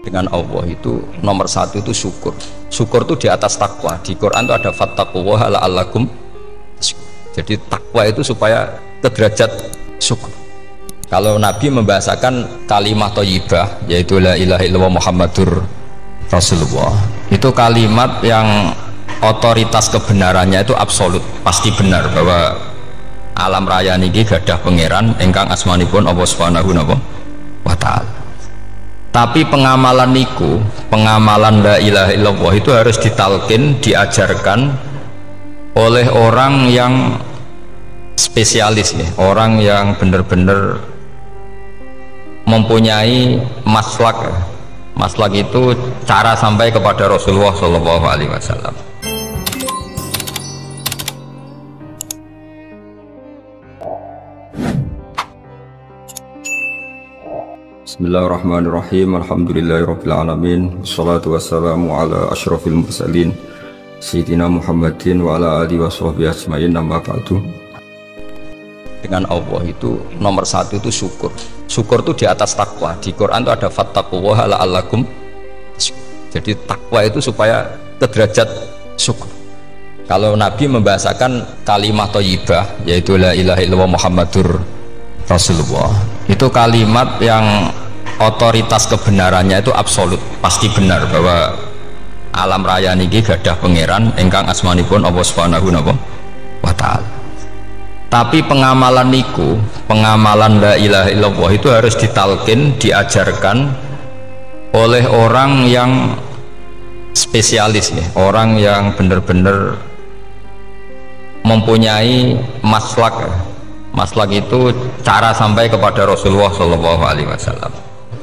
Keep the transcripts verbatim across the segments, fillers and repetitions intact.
dengan Allah itu nomor satu itu syukur. Syukur itu di atas takwa. Di Quran itu ada fattaqullaha la'allakum tashkurun. Jadi takwa itu supaya ke derajat syukur. Kalau Nabi membahasakan kalimat thayyibah yaitu la ilaha illallah Muhammadur Rasulullah, itu kalimat yang otoritas kebenarannya itu absolut, pasti benar bahwa alam raya niki gadah pangeran ingkang asmanipun Allah Subhanahu wa taala. Tapi pengamalan niku, pengamalan la ilaha illallah itu harus ditalkin, diajarkan oleh orang yang spesialis nih, orang yang benar-benar mempunyai maslak. Maslak itu cara sampai kepada Rasulullah Shallallahu Alaihi Wasallam. Bismillahirrahmanirrahim. Alhamdulillahirabbil alamin. Wassalatu wassalamu ala asyrafil mursalin sayyidina Muhammadin wa ala alihi washabbihi ajmain. Amma ba'du. Dengan Allah itu nomor satu itu syukur. Syukur itu di atas takwa. Di Quran itu ada fattaqullaha la'allakum tashkurun. Jadi takwa itu supaya ke derajat syukur. Kalau Nabi membahasakan kalimat thayyibah yaitu la ilaha illallah Muhammadur Rasulullah, itu kalimat yang otoritas kebenarannya itu absolut, pasti benar bahwa alam raya niki gadah pangeran ingkang asmanipun Allah Subhanahu wa taala. Tapi pengamalan niku, pengamalan la ilaha illallah itu harus ditalkin, diajarkan oleh orang yang spesialis nih, orang yang benar-benar mempunyai maslak. Maslak itu cara sampai kepada Rasulullah Shallallahu Alaihi Wasallam.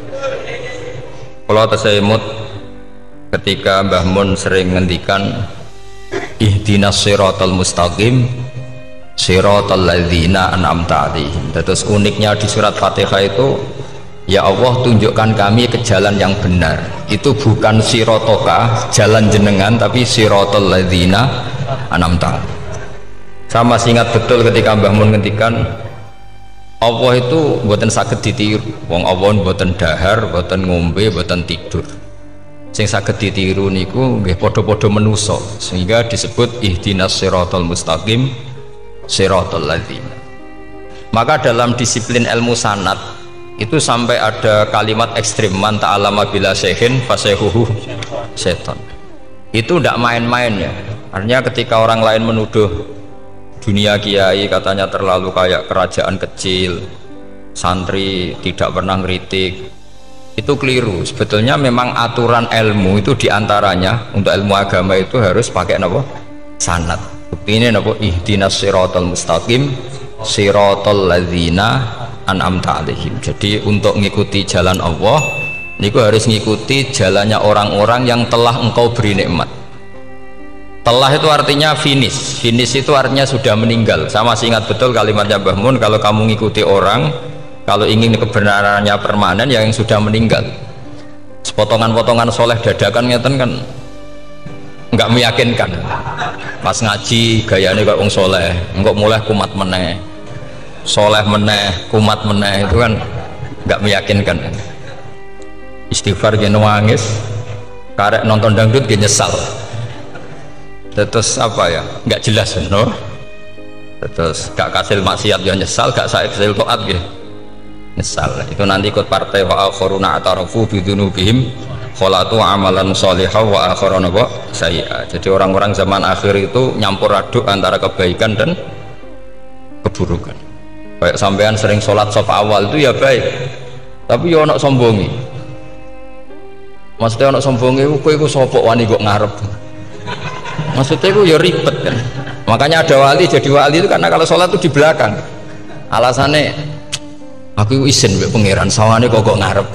Kalau tersemut ketika Mbah Mun sering ngendikan ihdinas siratal mustaqim siratal ladzina an'amta 'alaihim. Terus uniknya di surat Fatihah itu, ya Allah tunjukkan kami ke jalan yang benar. Itu bukan sirotoka jalan jenengan, tapi siratal ladzina an'amta 'alaihim. Saya masih ingat betul ketika Mbah Mun ngendikan Allah itu mboten saged ditiru. Wong Allah mboten dahar, mboten ngombe, mboten tidur. Sing saged ditiru niku nggih padha-padha manusa, sehingga disebut ihdinas siratal mustaqim siratal ladzina. Maka dalam disiplin ilmu sanad itu sampai ada kalimat ekstrim, man ta'allama bila syekhin fasehuhu seton. Itu tidak main-main ya. Artinya ketika orang lain menuduh dunia kiai katanya terlalu kayak kerajaan kecil, santri tidak pernah ngeritik, itu keliru. Sebetulnya memang aturan ilmu itu diantaranya untuk ilmu agama itu harus pakai apa? Sanad. Bukti ini apa? Ihdinas siratal mustaqim siratal ladzina an'amta 'alaihim. Jadi untuk mengikuti jalan Allah niku harus mengikuti jalannya orang-orang yang telah engkau beri nikmat. Telah itu artinya finish. Finish itu artinya sudah meninggal. Saya masih ingat betul kalimatnya Mbah Mun, kalau kamu mengikuti orang, kalau ingin kebenarannya permanen, yang sudah meninggal. Potongan-potongan soleh dadakan ngeten kan nggak meyakinkan. Pas ngaji gayanya kayak wong soleh, enggak mulai kumat meneh, soleh meneh, kumat meneh, itu kan nggak meyakinkan. Istighfar gini nangis, karek nonton dangdut gini nyesal. Terus apa ya, nggak jelas no? Terus gak kasil maksiat ya nyesal, gak kasil toat gitu nyesal. Itu nanti ikut partai wa akharuna atarafu bidunubihim kholatu amalan sholihah wa akharuna wa sayyi'ah. Jadi orang-orang zaman akhir itu nyampur aduk antara kebaikan dan keburukan. Kayak sampean sering sholat saf awal itu ya baik, tapi ya ono sombongi. Maksudnya ono sombongi kowe iku sapa wani kok ngarep. Maksudnya itu ya ribet kan. Makanya ada wali jadi wali itu karena kalau sholat itu di belakang. Alasannya aku izin mbek pangeran sawane kok kok ngarep.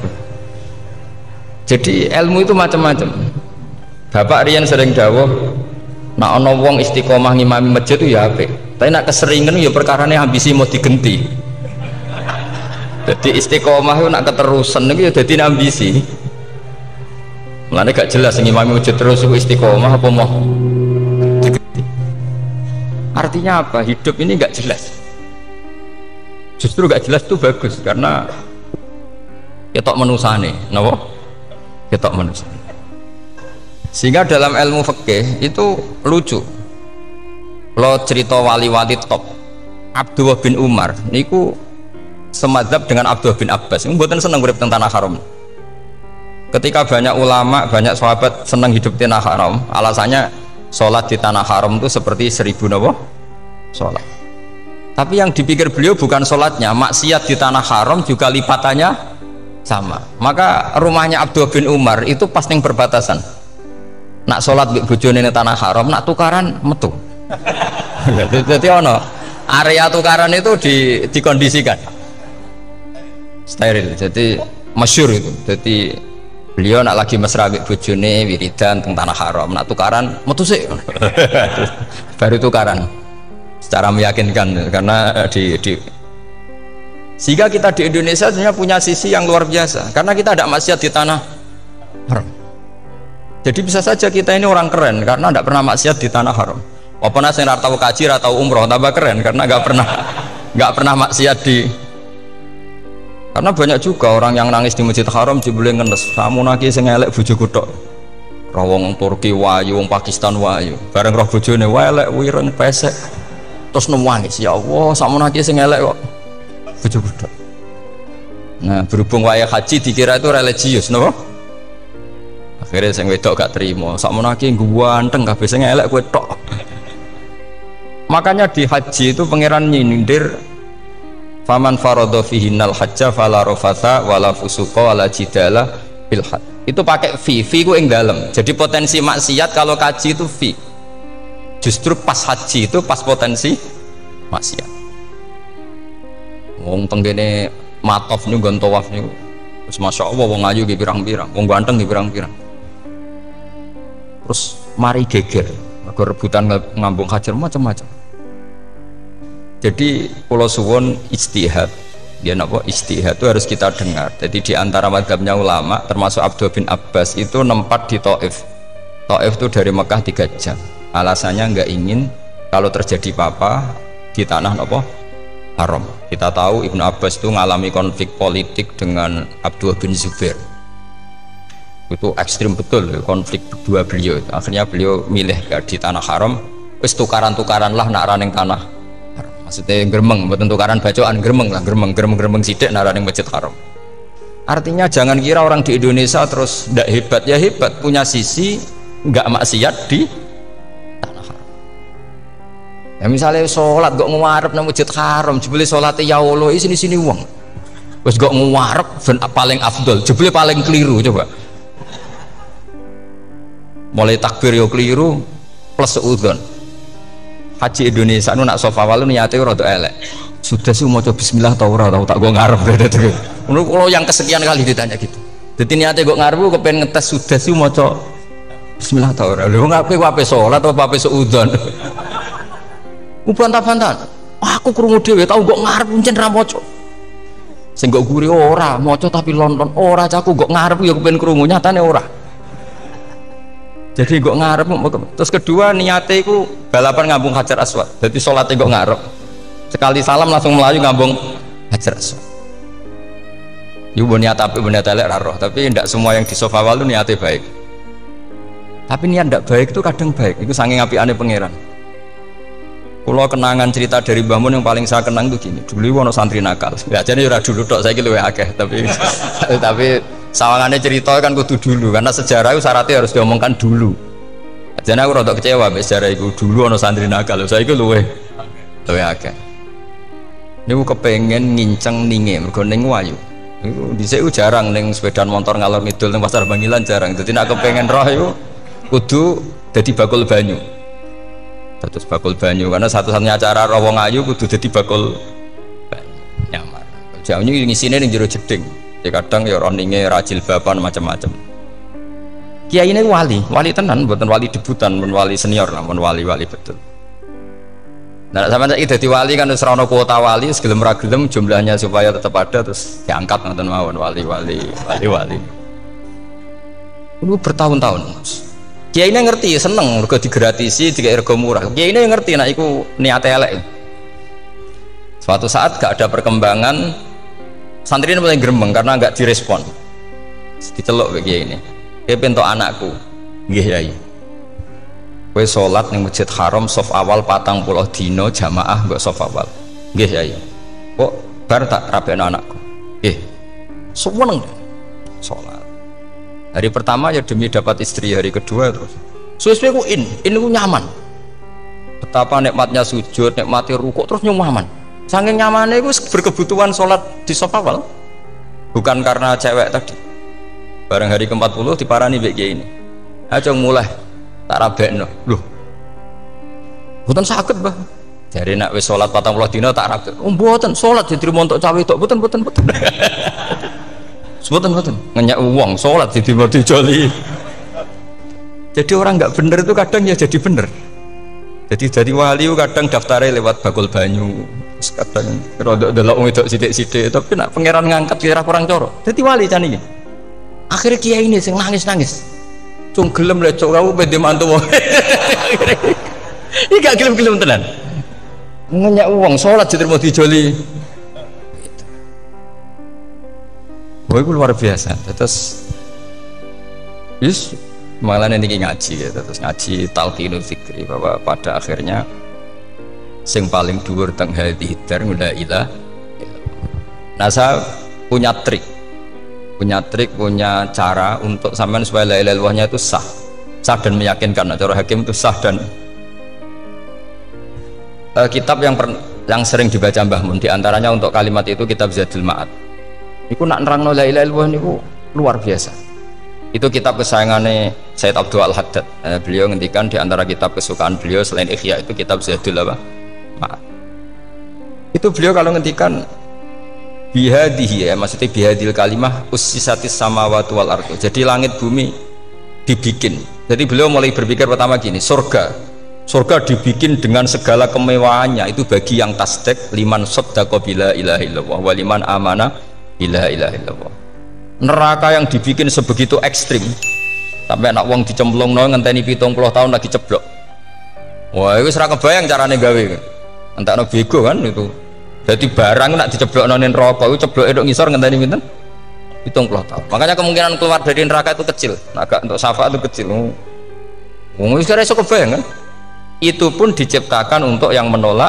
Jadi ilmu itu macam-macam. Bapak Rian sering dawuh, nak ana wong istiqomah ngimami masjid itu ya apik. Tapi nak keseringan ya perkarane ambisi mau digenti. Jadi istiqomah itu nak keterusan itu ya dadi ambisi. Mulane gak jelas ngimami masjid terus itu istiqomah apa mau. Artinya apa? Hidup ini nggak jelas. Justru nggak jelas itu bagus karena ketok menusane, napa? ketok manusia. Sehingga dalam ilmu fikih itu lucu. Lo cerita wali-wali top Abdullah bin Umar niku semadzhab dengan Abdullah bin Abbas. Mboten seneng urip teng tanah haram. Ketika banyak ulama, banyak sahabat seneng hidup di tanah haram, alasannya sholat di tanah haram itu seperti seribu nopo sholat. Tapi yang dipikir beliau bukan sholatnya, maksiat di tanah haram juga lipatannya sama. Maka rumahnya Abdullah bin Umar itu pas ning perbatasan. Nak sholat di bojone ning tanah haram, nak tukaran metu. Jadi ono area tukaran itu di, dikondisikan steril, jadi masyhur itu. Jadi beliau nak lagi mesra mbek bojone wiridan teng tanah haram, nak tukaran metu sik. Baru tukaran secara meyakinkan karena di, di sehingga kita di Indonesia sebenarnya punya sisi yang luar biasa karena kita tidak maksiat di tanah haram. Jadi bisa saja kita ini orang keren karena tidak pernah maksiat di tanah haram. Apa nasi nggak tahu kaji atau umroh tambah keren karena nggak pernah nggak pernah maksiat di. Karena banyak juga orang yang nangis di Masjid Haram jebule ngenes. Kamu naki sing elek bojoku tok. Rawong Turki wayu, wong Pakistan wayu. Bareng roh bojone elek wireng pesek. Terus nangis, ya Allah, sakmu naki sing elek kok bojoku tok. Nah, berhubung wayah haji dikira itu religius, napa? Akhirnya sing wedok gak terima. Sakmu naki ganteng kabeh sing elek kowe tok. Makanya di haji itu pangeran nyindir faman faradha fihinnal hajja fala rafatha wala fusuqa wala jidala fil hajj. Itu pakai fi, fi ku ing dalem. Jadi potensi maksiat kalau kaji itu fi. Justru pas haji itu pas potensi maksiat. Wong tenggene matof niku nggon tawaf niku. Terus masyaallah wong ayu ki pirang-pirang, wong ganteng ki pirang-pirang. Terus mari geger, mergo rebutan ngambung hajar macam-macam. Jadi pulau suwon ijtihad, dia napa ijtihad itu harus kita dengar. Jadi di antara mazhabnya ulama termasuk Abdullah bin Abbas itu nempat di Taif. Taif itu dari Mekah tiga jam. Alasannya nggak ingin kalau terjadi apa-apa di tanah napa haram. Kita tahu Ibnu Abbas itu mengalami konflik politik dengan Abdullah bin Zubair. Itu ekstrim betul konflik berdua beliau. Akhirnya beliau milih di tanah haram. Wis tukaran-tukaran lah nak raning tanah. Maksudnya geremeng, bukan tukaran bacaan geremeng lah, geremeng, geremeng, geremeng sidik nara yang Masjid Haram. Artinya jangan kira orang di Indonesia terus tidak hebat, ya hebat, punya sisi nggak maksiat di tanah haram. Ya misalnya sholat gak ngewarep nang Masjid Haram, jebule sholatnya ya Allah, sini sini uang. Terus gak ngewarep paling afdol, jebule paling keliru coba. Mulai takbir yo keliru plus seudon. Haji Indonesia nu nak sofa walu niate rada elek. Sudah sih mau coba bismillah tau ora tau tak gua ngarep gitu. Menurut kalau yang kesekian kali ditanya gitu. Jadi niate gua ngarep kepengen ngetes sudah sih mau coba bismillah tau ora. Lho ngapain gua ape sholat atau ape seudon. Ku bantah-bantah. Aku krungu dhewe tau gua ngarep pancen ra maca. Sing gak guri ora maca tapi lonton ora caku gak ngarep ya kepengen krungu nyatane ora. Jadi gak ngarep. Terus kedua niate iku balapan ngambung Hajar Aswad. Jadi sholatnya gak ngarep. Sekali salam langsung melayu ngambung Hajar Aswad. Ibu niat tapi niat elek roh. Tapi tidak semua yang di sofa walu niatnya baik. Tapi niat tidak baik itu kadang baik. Itu saking apiane pangeran. Kalau kenangan cerita dari Mbah Mun yang paling saya kenang itu gini. Dulu wono santri nakal. Ya jadi ora dulu tok saya luwih akeh. Tapi tapi sawangannya cerita kan kudu dulu karena sejarah itu syaratnya harus diomongkan dulu. Jadi aku rada kecewa mbek sejarah itu dulu ono santri nakal. Saya itu luwe luwe akeh. Niku kepengen nginceng ninge mergo ning wayu. Niku dhisik jarang ning sepeda motor ngalor ngidul ning pasar Bangilan jarang. Dadi nek kepengen roh iku kudu dadi bakul banyu. Terus bakul banyu karena satu-satunya acara roh wong ayu kudu dadi bakul banyu. Nyamar. Jauhnya ngisine ning jero jeding. Ya kadang ya roninge rajil bapan macam-macam. Kiai ini wali, wali tenan, bukan wali debutan, bukan wali senior lah, bukan wali-wali betul. Nah, sama saya jadi wali kan terus rono kuota wali, segelem ragelem jumlahnya supaya tetap ada terus diangkat nonton mawon wali-wali, wali-wali. Itu bertahun-tahun. Kiai ini ngerti, seneng, mergo digratisi, dikai rego murah. Kiai ini ngerti, nah iku niate elek. Suatu saat gak ada perkembangan. Santri ini mulai gerembeng karena nggak direspon, diceluk bagi ini. Kowe pentok anakku. Nggih Yai. Kowe salat ning Masjid Haram saf awal patang puluh dina jamaah mbok saf awal. Nggih Yai. Kok bar tak rabekno anakku. Nggih. Suweneng salat. Hari pertama ya demi dapat istri, hari kedua terus. Suwe-suwe ku in, in ku nyaman. Betapa nikmatnya sujud, nikmati rukuk terus nyaman. Saking nyamannya itu berkebutuhan sholat di saf awal. Bukan karena cewek tadi. Bareng hari ke empat puluh diparani mbek kiai ini. Aja mulai tak rabekno. Loh. Mboten saged, Mbah. Jare nek wis salat patang puluh dina tak rabek. Oh, mboten salat diterima untuk cawe tok. Mboten mboten mboten. Mboten mboten. Ngenyak uang salat diterima dijoli. Jadi orang nggak bener itu kadang ya jadi bener. Jadi jadi wali kadang daftarnya lewat bakul banyu. Kadang rodok delok wedok sithik-sithik, tapi nak pangeran ngangkat kira kurang coro. Jadi wali can iki. Akhirnya kiai ini sing nangis-nangis. Cung gelem lek cok kamu pede mantu wong. Iki gak gelem-gelem tenan. Ngenyak uang salat diterima dijoli. Wah, itu luar biasa. Terus wis malah nanti ngaji gitu. Terus ngaji talqinul fikri bahwa pada akhirnya sing paling dhuwur teng hadhihi dar la ilaha. Nah, saya punya trik. Punya trik, punya cara untuk sampean supaya la ilaha illallahnya itu sah. Sah dan meyakinkan. Nah, cara hakim itu sah dan uh, kitab yang per, yang sering dibaca Mbah Mun diantaranya untuk kalimat itu kitab Zadul Ma'ad. Iku nak nerangno la ilaha illallah niku luar biasa. Itu kitab kesayangannya Sayyid Abdul Al-Haddad. Eh, beliau ngendikan di antara kitab kesukaan beliau selain Ihya itu kitab Zadul apa? Ma'ad. Itu beliau kalau ngendikan bihadihi ya, maksudnya bihadil kalimah ussisatis samawati wal ardu. Jadi langit bumi dibikin. Jadi beliau mulai berpikir pertama gini, surga. Surga dibikin dengan segala kemewahannya itu bagi yang tasdek liman saddaqa bila ilaha illallah wa liman amana bila ilaha illallah. Neraka yang dibikin sebegitu ekstrim sampai anak wong dicemplung no ngenteni pitung puluh tahun lagi ceblok. Wah, itu serah kebayang caranya gawe. Entakno bego kan itu. Jadi barang nak diceblok nonin rokok itu ceblok edok ngisor ngenteni pinten pitung puluh tahun. Makanya kemungkinan keluar dari neraka itu kecil. Agak untuk syafaat itu kecil. Wong wis kira iso kebayang kan? Itu pun diciptakan untuk yang menolak.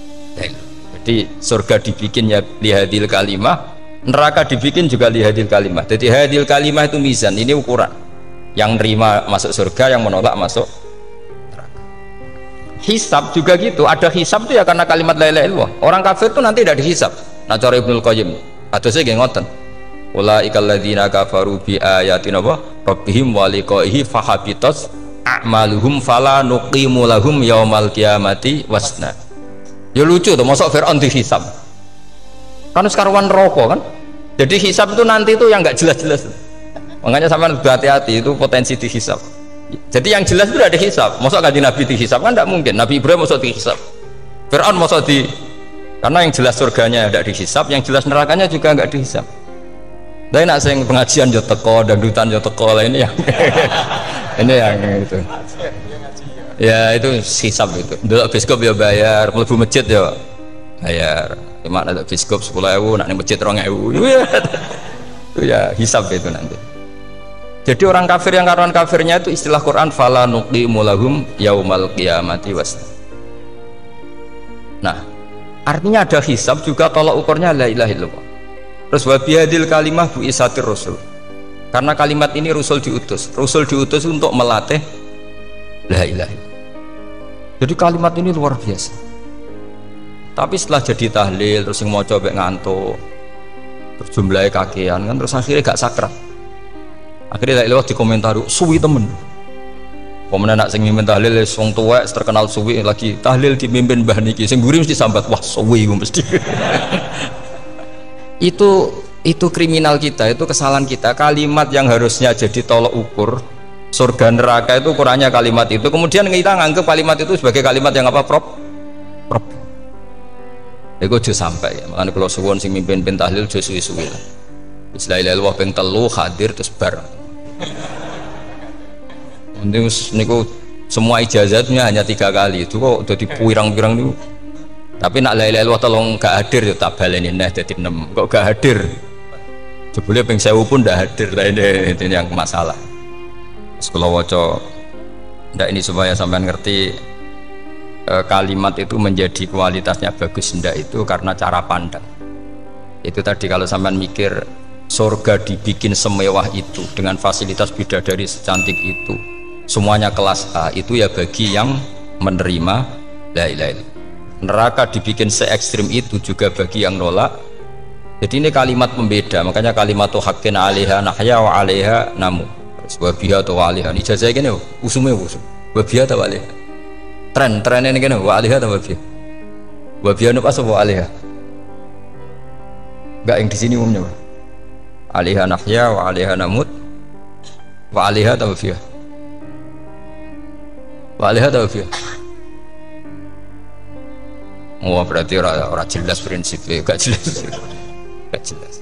Jadi surga dibikin ya lihadil kalimah, neraka dibikin juga lihadil kalimah. Jadi hadil kalimah itu mizan, ini ukuran. Yang nerima masuk surga, yang menolak masuk neraka. Hisab juga gitu, ada hisab itu ya karena kalimat la ilaha illallah. Orang kafir itu nanti tidak dihisab. Nah cara Ibnul Qayyim, atau saya nggih ngoten. Ulaikal ladzina kafaru bi ayatina rabbihim wa liqaihi fahabitat a'maluhum fala nuqimu lahum yaumal qiyamati wasna. Ya lucu tuh, masuk Fir'aun dihisab. Kan sekarwan rokok kan. Jadi hisab itu nanti itu yang nggak jelas-jelas. Makanya sampai berhati-hati itu potensi dihisab. Jadi yang jelas itu udah dihisab. Masuk kaji Nabi dihisab kan tidak mungkin. Nabi Ibrahim masuk dihisab. Fir'aun masuk di, karena yang jelas surganya tidak dihisab, yang jelas nerakanya juga nggak dihisab. Tapi nak sing pengajian yo teko, dangdutan yo teko lah ini yang ini yang itu. Ya itu hisab itu. Dulu biskop ya bayar, mlebu masjid ya bayar. Gimana ada biskop sepuluh ribu, nak ning masjid dua ribu. Itu ya hisab itu nanti. Jadi orang kafir yang karuan kafirnya itu istilah Quran fala nuqimu lahum yaumal qiyamati wasna. Nah, artinya ada hisab juga tolak ukurnya la ilaha illallah. Terus wa bihadil kalimah bu isatir rasul. Karena kalimat ini rasul diutus. Rasul diutus untuk melatih la ilaha illallah. Jadi kalimat ini luar biasa. Tapi setelah jadi tahlil terus yang mau coba ngantuk, terus jumlahnya kakean kan, terus akhirnya gak sakrat. Akhirnya la ilaha dikomentari suwi temen. Pemenang nak sing mimpin tahlil wong tuwek terkenal suwi lagi tahlil dipimpin mbah niki sing mburi mesti sambat wah suwi mesti. itu itu kriminal kita, itu kesalahan kita. Kalimat yang harusnya jadi tolok ukur surga neraka itu ukurannya kalimat itu, kemudian kita nganggap kalimat itu sebagai kalimat yang apa prop prop itu jauh sampai ya. Makanya kalau suwon sing mimpin pentahlil jauh suwi-suwi lah la ilaha illallah ping telu hadir terus bar niku semua ijazatnya hanya tiga kali itu kok udah dipirang-pirang niku. Tapi nak la ilaha illallah tolong gak hadir ya tak baleni neh dadi enam. Kok gak hadir? Jebule ping sewu pun ndak hadir, ini itu yang masalah. Sekolah waca ndak ini supaya sampean ngerti e, kalimat itu menjadi kualitasnya bagus ndak itu karena cara pandang. Itu tadi kalau sampean mikir surga dibikin semewah itu dengan fasilitas bidadari secantik itu, semuanya kelas A, itu ya bagi yang menerima la ilaha illallah. Neraka dibikin se ekstrim itu juga bagi yang nolak. Jadi ini kalimat pembeda, makanya kalimat tuh hakin alaiha nahya wa alaiha namu wabiha atau alaiha ini ijazah gini usumnya usum wabiha atau alaiha tren trennya ini gini wa alaiha atau wabiha wabiha itu pas wa alaiha enggak yang di sini umumnya alaiha nahya wa alaiha namut wa alaiha atau wabiha wa alaiha atau wabiha. Oh berarti orang orang jelas prinsipnya, gak jelas, gak jelas.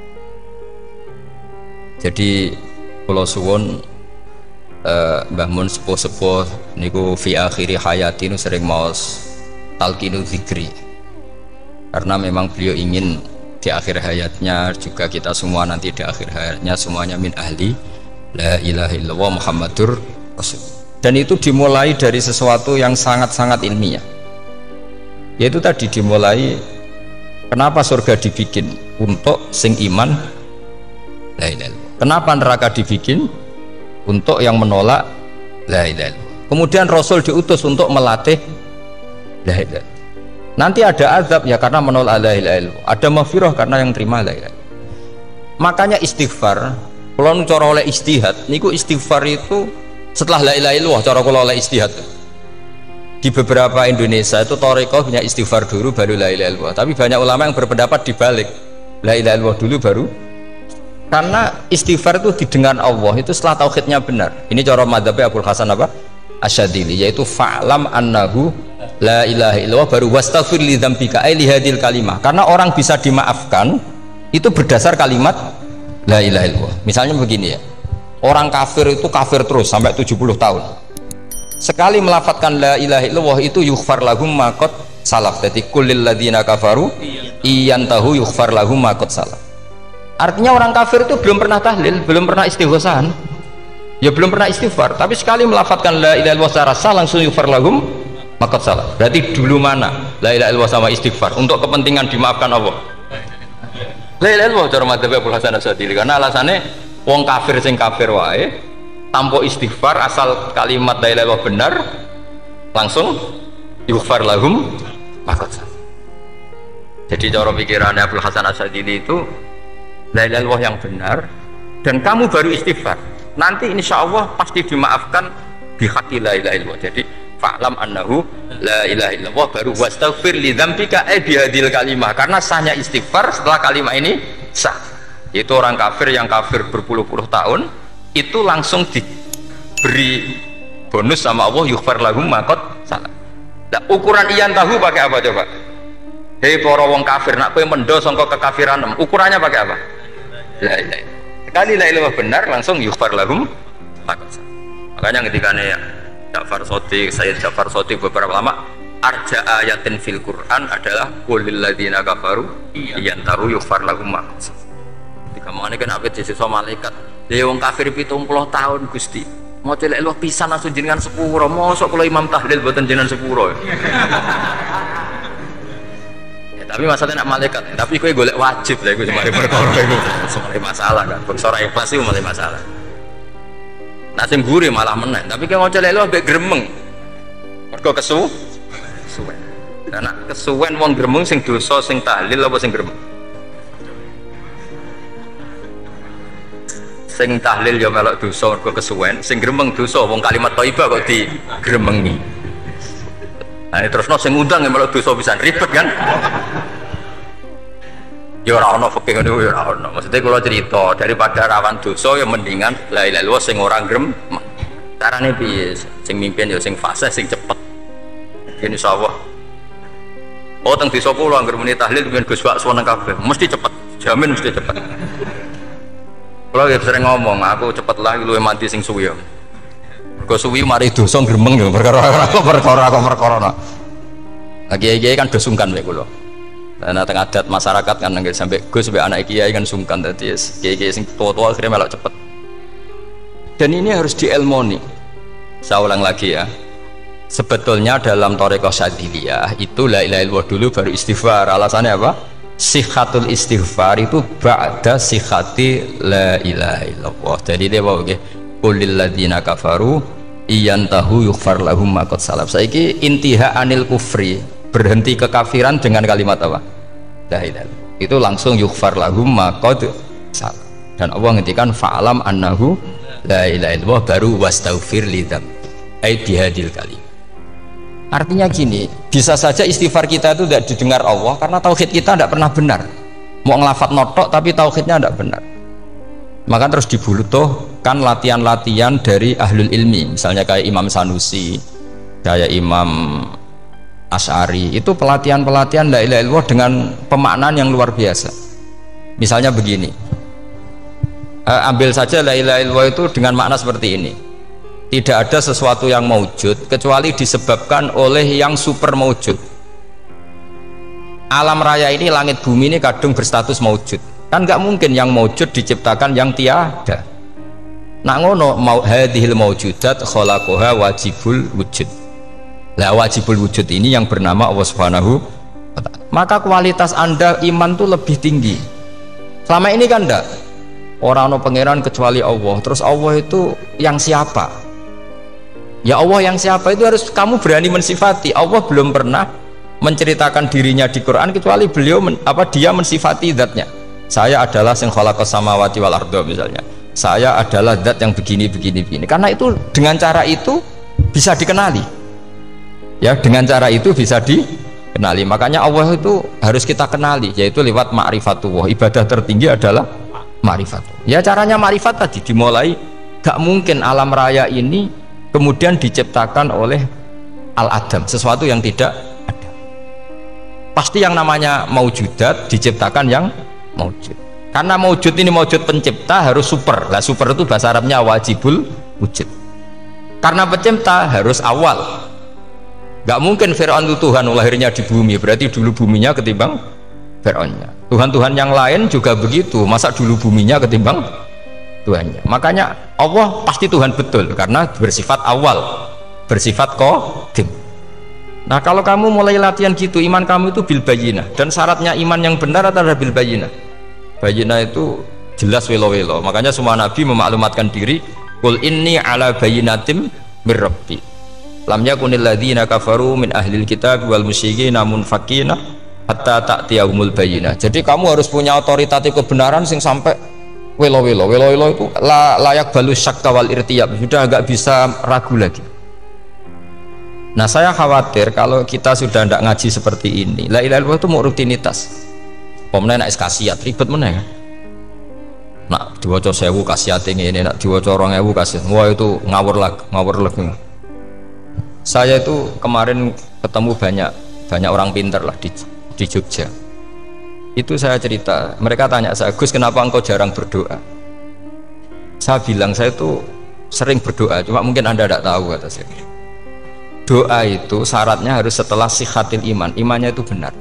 Jadi kalau suwon uh, Mbah Mun sepuh-sepuh niku fi akhiri hayati nu sering maos talqinu zikri, karena memang beliau ingin di akhir hayatnya juga kita semua nanti di akhir hayatnya semuanya min ahli la ilaha illallah Muhammadur Rasul. Dan itu dimulai dari sesuatu yang sangat-sangat ilmiah. Yaitu tadi dimulai kenapa surga dibikin untuk sing iman la ilaha illallah. Kenapa neraka dibikin untuk yang menolak la ilaha illallah. Kemudian Rasul diutus untuk melatih la ilaha illallah. Nanti ada azab ya karena menolak la ilaha illallah. Ada maghfirah karena yang terima la ilaha illallah. Makanya istighfar, kalau cara oleh istihad, niku istighfar itu setelah la ilaha illallah cara kalau oleh istihad. Di beberapa Indonesia itu thariqah punya istighfar dulu baru la ilaha illallah. Tapi banyak ulama yang berpendapat dibalik, la ilaha illallah dulu baru, karena istighfar itu didengar Allah itu setelah tauhidnya benar. Ini cara madzhabnya Abul Hasan apa? Asyadili, yaitu fa'lam annahu la ilaha illallah baru wastaghfir li dzambika ai li hadil kalimah. Karena orang bisa dimaafkan itu berdasar kalimat la ilaha illallah. Misalnya begini ya, orang kafir itu kafir terus sampai tujuh puluh tahun. Sekali melafatkan la ilaha illallah itu yughfar lahum ma qad salaf. Jadi kullil ladzina kafaru iyantahu yughfar lahum ma qad salaf. Artinya orang kafir itu belum pernah tahlil, belum pernah istighosahan, ya belum pernah istighfar, tapi sekali melafatkan la ilaha illallah secara sah langsung yughfar lahum ma qad salaf. Berarti dulu mana la ilaha illallah sama istighfar untuk kepentingan dimaafkan Allah? La ilaha illallah cara madzhab Abul Hasan Asyadili, karena alasannya wong kafir sing kafir wae tanpa istighfar asal kalimat la ilaha illallah benar langsung yughfar lahum maqad salaf. Jadi cara pikirannya Abdul Hasan Asyadili itu la ilaha illallah yang benar dan kamu baru istighfar nanti insya Allah pasti dimaafkan bihaqqi la ilaha illallah. Jadi fa'lam annahu la ilaha illallah baru wastaghfir li dzambika ai bihadil kalimah, karena sahnya istighfar setelah kalimat ini sah. Itu orang kafir yang kafir berpuluh-puluh tahun itu langsung diberi bonus sama Allah yughfar lahum ma qad salaf. Nah, ukuran iyan tahu pakai apa coba? Hei para wong kafir nak kowe mendo sangka kekafiran, ukurannya pakai apa? La ilaha illallah. Sekali la ilaha benar langsung yughfar lahum ma qad salaf. Makanya ketika ya Ja'far Shadiq, Sayyid Ja'far Shadiq beberapa lama arja ayatin fil Quran adalah qulil ladzina kafaru iyan tahu yughfar lahum ma qad salaf. Kamane kan apik disisa malaikat. Ya wong kafir pitung puluh tahun Gusti. Mau celek lu pisan langsung jenengan sepuro. Mosok kula imam tahlil boten jenengan sepuro. Ya tapi masalahnya nak malaikat. Tapi kowe golek wajib lah iku semari perkara iku. Semari masalah kan. Bangsa ora ikhlas iku malah masalah. Nah sing gure malah meneh. Tapi kowe ngocelek lu ambek gremeng. Mergo kesu suwen. Lah nek kesuwen wong gremeng sing dosa sing tahlil apa sing gremeng? Sing tahlil ya melok dosa mergo kesuwen, sing gremeng dosa wong kalimat thayyibah kok digremengi. Nah terusno sing ngundang ya melok dosa pisan ribet kan. Ya ora ono fikih ngono ya ora ono. Maksudnya kula cerita daripada rawan dosa ya mendingan la ilaha illallah sing ora gremeng. Carane piye? Sing mimpin ya sing fasih sing cepet. Insyaallah. Oh teng desa kula anggere muni tahlil ben Gus bakso nang kabeh, mesti cepet. Jamin mesti cepet. Kalau ya sering ngomong, aku cepet lah lu mati sing suwi. Kau suwi mari dosa gremeng ya, perkara aku perkara aku perkara. Lagi kiai kan dosungkan bae kula. Nah tengah adat masyarakat kan nggak sampai gue sampai anak kiai kan sungkan tadi kiai kiai sing tua tua akhirnya melok cepet. Dan ini harus diilmoni. Saya ulang lagi ya, sebetulnya dalam thariqah Syadziliyah itu la ilaha illallah dulu baru istighfar. Alasannya apa? Sihhatul istighfar itu ba'da sihhati la ilaha illallah. Jadi dia bawa okay, qulil ladzina kafaru iyantahu yughfar lahum ma qad salaf. Saiki intiha anil kufri, berhenti kekafiran dengan kalimat apa? La ilaha illallah. Itu langsung yughfar lahum ma qad salaf. Dan Allah ngendikan fa'alam annahu la ilaha illallah baru wastaghfir lidzam. Ai bihadil kalim. Artinya gini, bisa saja istighfar kita itu tidak didengar Allah karena tauhid kita tidak pernah benar. Mau ngelafat notok tapi tauhidnya tidak benar. Maka terus dibutuhkan latihan-latihan dari ahlul ilmi, misalnya kayak Imam Sanusi, kayak Imam Asy'ari, itu pelatihan-pelatihan la ilaha illallah dengan pemaknaan yang luar biasa. Misalnya begini, eh, ambil saja la ilaha illallah itu dengan makna seperti ini. Tidak ada sesuatu yang maujud kecuali disebabkan oleh yang super maujud. Alam raya ini, langit bumi ini kadung berstatus maujud. Kan nggak mungkin yang maujud diciptakan yang tiada. Nak ngono mau hadhil maujudat khalaqaha wajibul wujud. Lah wajibul wujud ini yang bernama Allah Subhanahu wa ta'ala. Maka kualitas Anda iman tuh lebih tinggi. Selama ini kan enggak. Orang no pangeran kecuali Allah. Terus Allah itu yang siapa? Ya Allah yang siapa itu harus kamu berani mensifati. Allah belum pernah menceritakan dirinya di Quran kecuali beliau men, apa dia mensifati zatnya. Saya adalah sing khalaqas samawati wal ardha misalnya. Saya adalah zat yang begini begini begini. Karena itu dengan cara itu bisa dikenali. Ya, dengan cara itu bisa dikenali. Makanya Allah itu harus kita kenali, yaitu lewat ma'rifatullah. Ibadah tertinggi adalah ma'rifatullah. Ya caranya ma'rifat tadi dimulai. Gak mungkin alam raya ini kemudian diciptakan oleh al-adam, sesuatu yang tidak ada. Pasti yang namanya maujudat diciptakan yang maujud. Karena maujud ini maujud pencipta harus super. Lah super itu bahasa Arabnya wajibul wujud. Karena pencipta harus awal. Gak mungkin Fir'aun itu Tuhan lahirnya di bumi, berarti dulu buminya ketimbang Fir'aunnya. Tuhan-Tuhan yang lain juga begitu, masa dulu buminya ketimbang Tuhannya. Makanya Allah pasti Tuhan betul karena bersifat awal, bersifat qadim. Nah kalau kamu mulai latihan gitu, iman kamu itu bil bayyinah. Dan syaratnya iman yang benar adalah bil bayyinah. Bayyinah itu jelas welo-welo. Makanya semua nabi memaklumatkan diri, qul inni ala bayyinatim mir rabbi lam yakunil ladzina kafaru min ahlil kitab wal musyrikin munfakina hatta ta'tiyahumul bayyinah. Jadi kamu harus punya otoritatif kebenaran sing sampai welo-welo. Welo-welo itu layak balu syakka wal irtiyab, sudah agak bisa ragu lagi. Nah saya khawatir kalau kita sudah tidak ngaji seperti ini, la ilaha illallah itu mau rutinitas. Pemenang nak kasiat ribet meneh kan. Nak diwaca sewu kasiat ini, nak diwaca orang ewu kasiat. Wah itu ngawur lagi, ngawur lagi. Saya itu kemarin ketemu banyak banyak orang pintar lah di, di Jogja. Itu saya cerita, mereka tanya saya, Gus kenapa engkau jarang berdoa? Saya bilang saya itu sering berdoa, cuma mungkin anda tidak tahu kata saya. Doa itu syaratnya harus setelah sihhatil iman, imannya itu benar.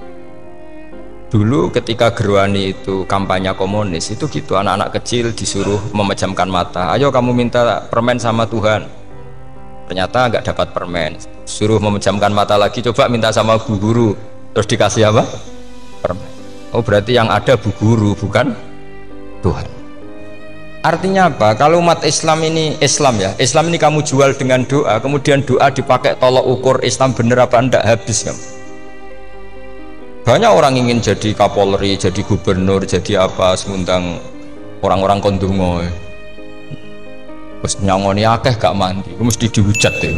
Dulu ketika Gerwani itu kampanye komunis itu gitu, anak-anak kecil disuruh memejamkan mata, ayo kamu minta permen sama Tuhan. Ternyata nggak dapat permen, suruh memejamkan mata lagi, coba minta sama bu guru, terus dikasih apa? Permen. Oh berarti yang ada bu guru bukan Tuhan. Artinya apa? Kalau umat Islam ini Islam ya, Islam ini kamu jual dengan doa, kemudian doa dipakai tolok ukur Islam bener apa enggak, habis kan? Banyak orang ingin jadi Kapolri, jadi gubernur, jadi apa, sementang orang-orang kondungo. Terus nyangoni akeh gak mandi, mesti dihujat deh.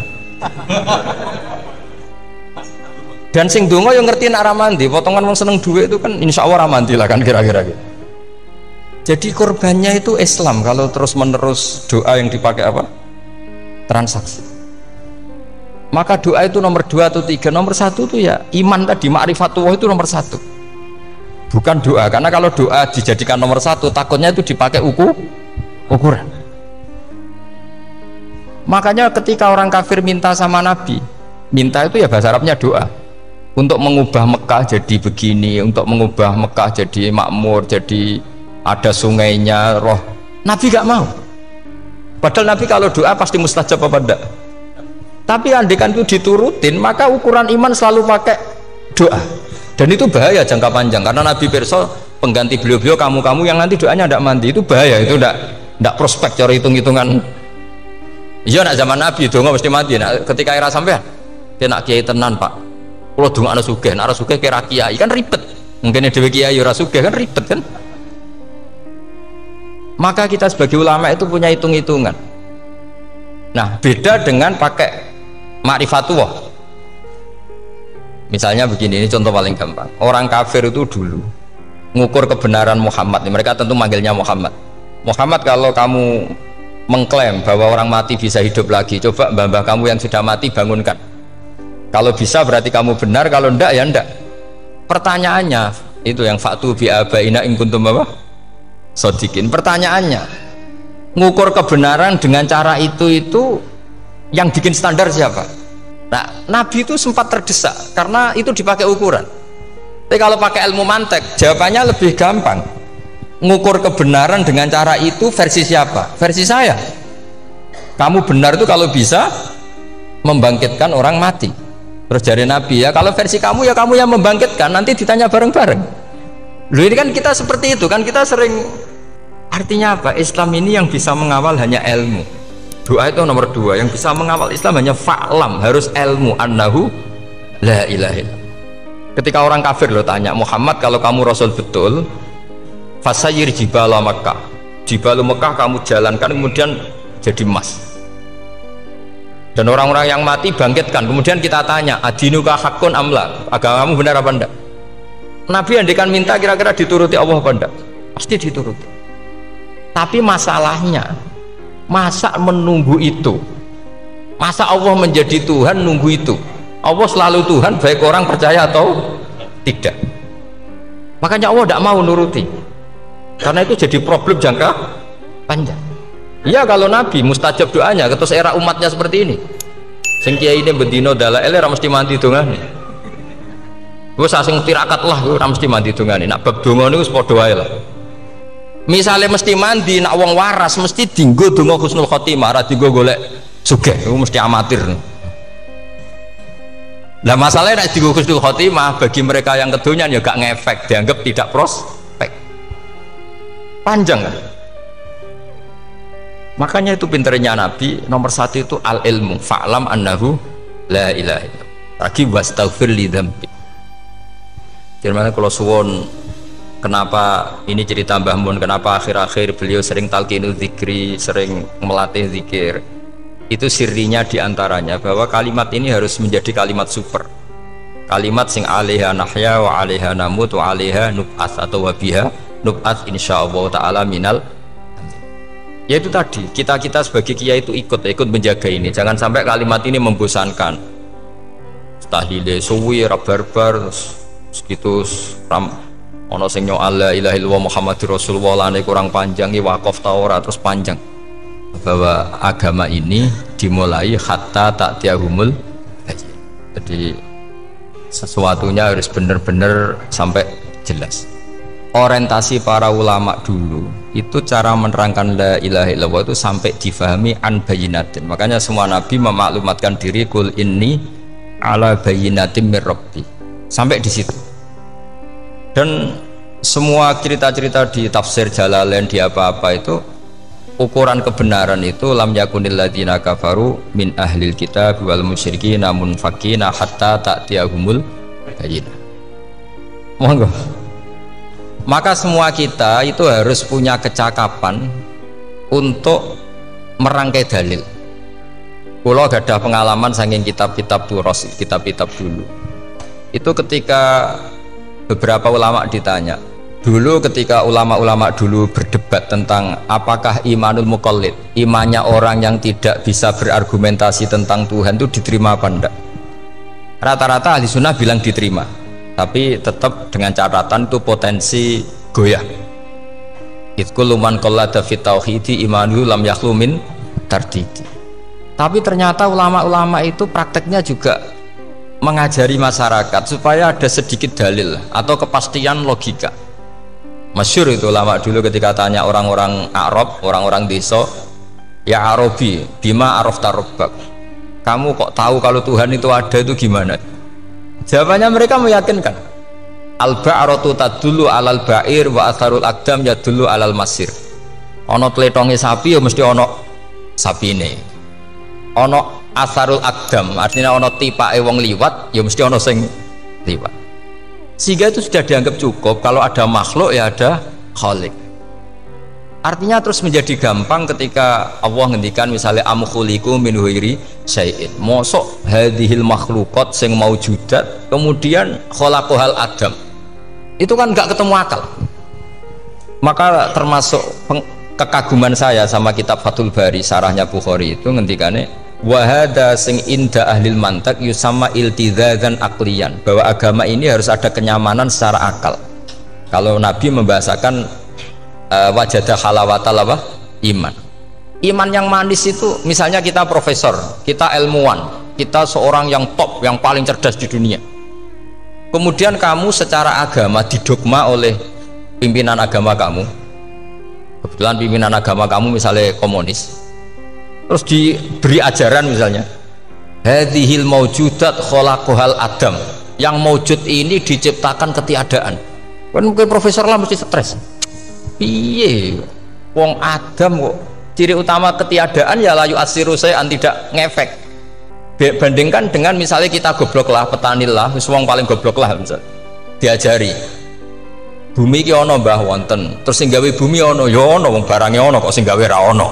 Dan sing donga yang ngerti nak ramandi, potongan wong seneng duit itu kan insya Allah ramandi lah kan kira-kira gitu. Jadi korbannya itu Islam kalau terus menerus doa yang dipakai apa? Transaksi. Maka doa itu nomor dua atau tiga, nomor satu itu ya iman tadi, ma'rifatullah itu nomor satu. Bukan doa, karena kalau doa dijadikan nomor satu, takutnya itu dipakai ukur, ukuran. Makanya ketika orang kafir minta sama Nabi, minta itu ya bahasa Arabnya doa. Untuk mengubah Mekah jadi begini, untuk mengubah Mekah jadi makmur, jadi ada sungainya, roh. Nabi gak mau. Padahal Nabi kalau doa pasti mustajab apa enggak? Tapi andekan itu diturutin, maka ukuran iman selalu pakai doa. Dan itu bahaya jangka panjang, karena Nabi pirsa pengganti beliau-beliau kamu-kamu yang nanti doanya tidak mandi, itu bahaya, itu tidak tidak prospek cara hitung-hitungan. Iya nak zaman Nabi donga mesti mati. Nah, ketika era sampean dia nak kiai tenan Pak, kalau donga ana sugih, nak sugih kira kiai kan ribet. Mungkin dhewe kiai ora sugih kan ribet kan. Maka kita sebagai ulama itu punya hitung-hitungan. Nah, beda dengan pakai ma'rifatullah. Misalnya begini, ini contoh paling gampang. Orang kafir itu dulu mengukur kebenaran Muhammad, mereka tentu manggilnya Muhammad. Muhammad, kalau kamu mengklaim bahwa orang mati bisa hidup lagi, coba mbah-mbah kamu yang sudah mati bangunkan. Kalau bisa berarti kamu benar, kalau ndak ya ndak. Pertanyaannya itu yang faktu bi abaina in kuntum apa? Sodikin. Pertanyaannya, ngukur kebenaran dengan cara itu itu yang bikin standar siapa? Nah, Nabi itu sempat terdesak karena itu dipakai ukuran. Tapi kalau pakai ilmu mantek, jawabannya lebih gampang. Ngukur kebenaran dengan cara itu versi siapa? Versi saya. Kamu benar itu kalau bisa membangkitkan orang mati. Terus dari Nabi, ya kalau versi kamu ya kamu yang membangkitkan, nanti ditanya bareng-bareng. Loh, ini kan kita seperti itu kan, kita sering. Artinya apa? Islam ini yang bisa mengawal hanya ilmu. Doa itu nomor dua, yang bisa mengawal Islam hanya fa'lam, harus ilmu annahu la ilaha illallah. Ketika orang kafir lo tanya, Muhammad kalau kamu Rasul betul, fasayir jibala Makkah, jibala Makkah kamu jalankan kemudian jadi emas. Dan orang-orang yang mati bangkitkan, kemudian kita tanya, adinuka hakun amla, agamamu benar apa enggak? Nabi andikan minta kira-kira dituruti Allah apa enggak? Pasti dituruti. Tapi masalahnya, masa menunggu itu? Masa Allah menjadi Tuhan nunggu itu? Allah selalu Tuhan, baik orang percaya atau tidak. Makanya Allah tidak mau nuruti, karena itu jadi problem jangka panjang. Iya, kalau Nabi mustajab doanya, terus era umatnya seperti ini. Sing kiai ini bendino dalail ora mesti mandi dongane. Wis sing tirakat lah ora mesti mandi dongane. Nak bab donga niku wis padha wae lah. Misale mesti mandi, nak wong waras mesti dinggo donga husnul khotimah, ora dinggo golek sugih. Iku mesti amatir. Nah masalahnya nek dinggo husnul khotimah bagi mereka yang kedonyan ya gak ngefek, dianggap tidak prospek. Panjang kan? Makanya itu pinternya Nabi nomor satu itu al ilmu, fa'lam annahu la ilaha illallah. Lagi wastaghfir li dzambi. Gimana kalau suwon, kenapa ini cerita Mbah Mun, kenapa akhir-akhir beliau sering talqinu zikri, sering melatih zikir? Itu sirinya diantaranya bahwa kalimat ini harus menjadi kalimat super, kalimat sing alaiha nahya wa alaiha namut wa alaiha nub'ats atau wabiha nub'ats insyaallah ta'ala minal. Ya itu tadi, kita-kita sebagai kiai itu ikut ikut menjaga ini, jangan sampai kalimat ini membosankan. Tahlile suwi barbar segitu ram ono sing nyoal la ilaha illallah Muhammadur Rasulullah lane kurang panjang iki wakaf ta ora terus panjang. Bahwa agama ini dimulai hatta ta'tiyahumul bayyinah. Jadi sesuatunya harus benar-benar sampai jelas. Orientasi para ulama dulu itu cara menerangkan la ilaha illallah itu sampai difahami an bayyinatin. Makanya semua nabi memaklumatkan diri kul inni ala bayyinatin mir rabbi. Sampai di situ. Dan semua cerita-cerita di tafsir Jalalain di apa-apa itu ukuran kebenaran itu lam yakunil ladzina kafaru min ahlil kitab wal musyrikin namun fakina hatta ta'tiyahumul bayyinah. Monggo. Maka semua kita itu harus punya kecakapan untuk merangkai dalil. Kalau gak ada pengalaman saking kitab-kitab turos, kitab-kitab dulu. Itu ketika beberapa ulama ditanya, dulu ketika ulama-ulama dulu berdebat tentang apakah imanul muqallid, imannya orang yang tidak bisa berargumentasi tentang Tuhan itu diterima apa enggak, rata-rata ahli sunnah bilang diterima, tapi tetap dengan catatan itu potensi goyah. Itkul man qallada fit tauhidi imanu lam yakhlu min tardidi. Tapi ternyata ulama-ulama itu prakteknya juga mengajari masyarakat supaya ada sedikit dalil atau kepastian logika. Masyhur itu ulama dulu ketika tanya orang-orang Arab, orang-orang desa, Ya Arabi, bima arafta rabbak. Kamu kok tahu kalau Tuhan itu ada, itu gimana? Jawabannya mereka meyakinkan. Al-ba'ratu tadullu alal ba'ir wa atharul aqdam yadullu alal masir. Ono tletonge sapi ya mesti ono sapine. Ono atharul aqdam, artinya ono tipake wong liwat ya mesti ono sing liwat. Sehingga itu sudah dianggap cukup kalau ada makhluk ya ada khalik. Artinya terus menjadi gampang ketika Allah ngendikan misalnya am khuliqu min ghairi syai'in. Mosok hadhil makhluqat sing maujudat kemudian khalaqahal adam. Itu kan enggak ketemu akal. Maka termasuk kekaguman saya sama kitab Fathul Bari sarahnya Bukhari itu ngendikane wa hadza sing inda ahlil mantak yusamma iltizazan aqliyan, bahwa agama ini harus ada kenyamanan secara akal. Kalau Nabi membahasakan Uh, wajadah halawatal apa? Iman. Iman yang manis itu misalnya kita profesor, kita ilmuwan, kita seorang yang top, yang paling cerdas di dunia. Kemudian kamu secara agama didogma oleh pimpinan agama kamu. Kebetulan pimpinan agama kamu misalnya komunis. Terus diberi ajaran misalnya hadhil maujudat khalaqahal adam. Yang maujud ini diciptakan ketiadaan. Kan mungkin profesor lah mesti stres. Piye wong Adam kok ciri utama ketiadaan ya layu asiru saya tidak ngefek. Bandingkan dengan misalnya kita goblok lah, petani lah, wong paling goblok lah misal diajari bumi ki ono mbah wonten, terus sing gawe bumi ono ya ono, wong barangnya ono kok sing gawe ra ono.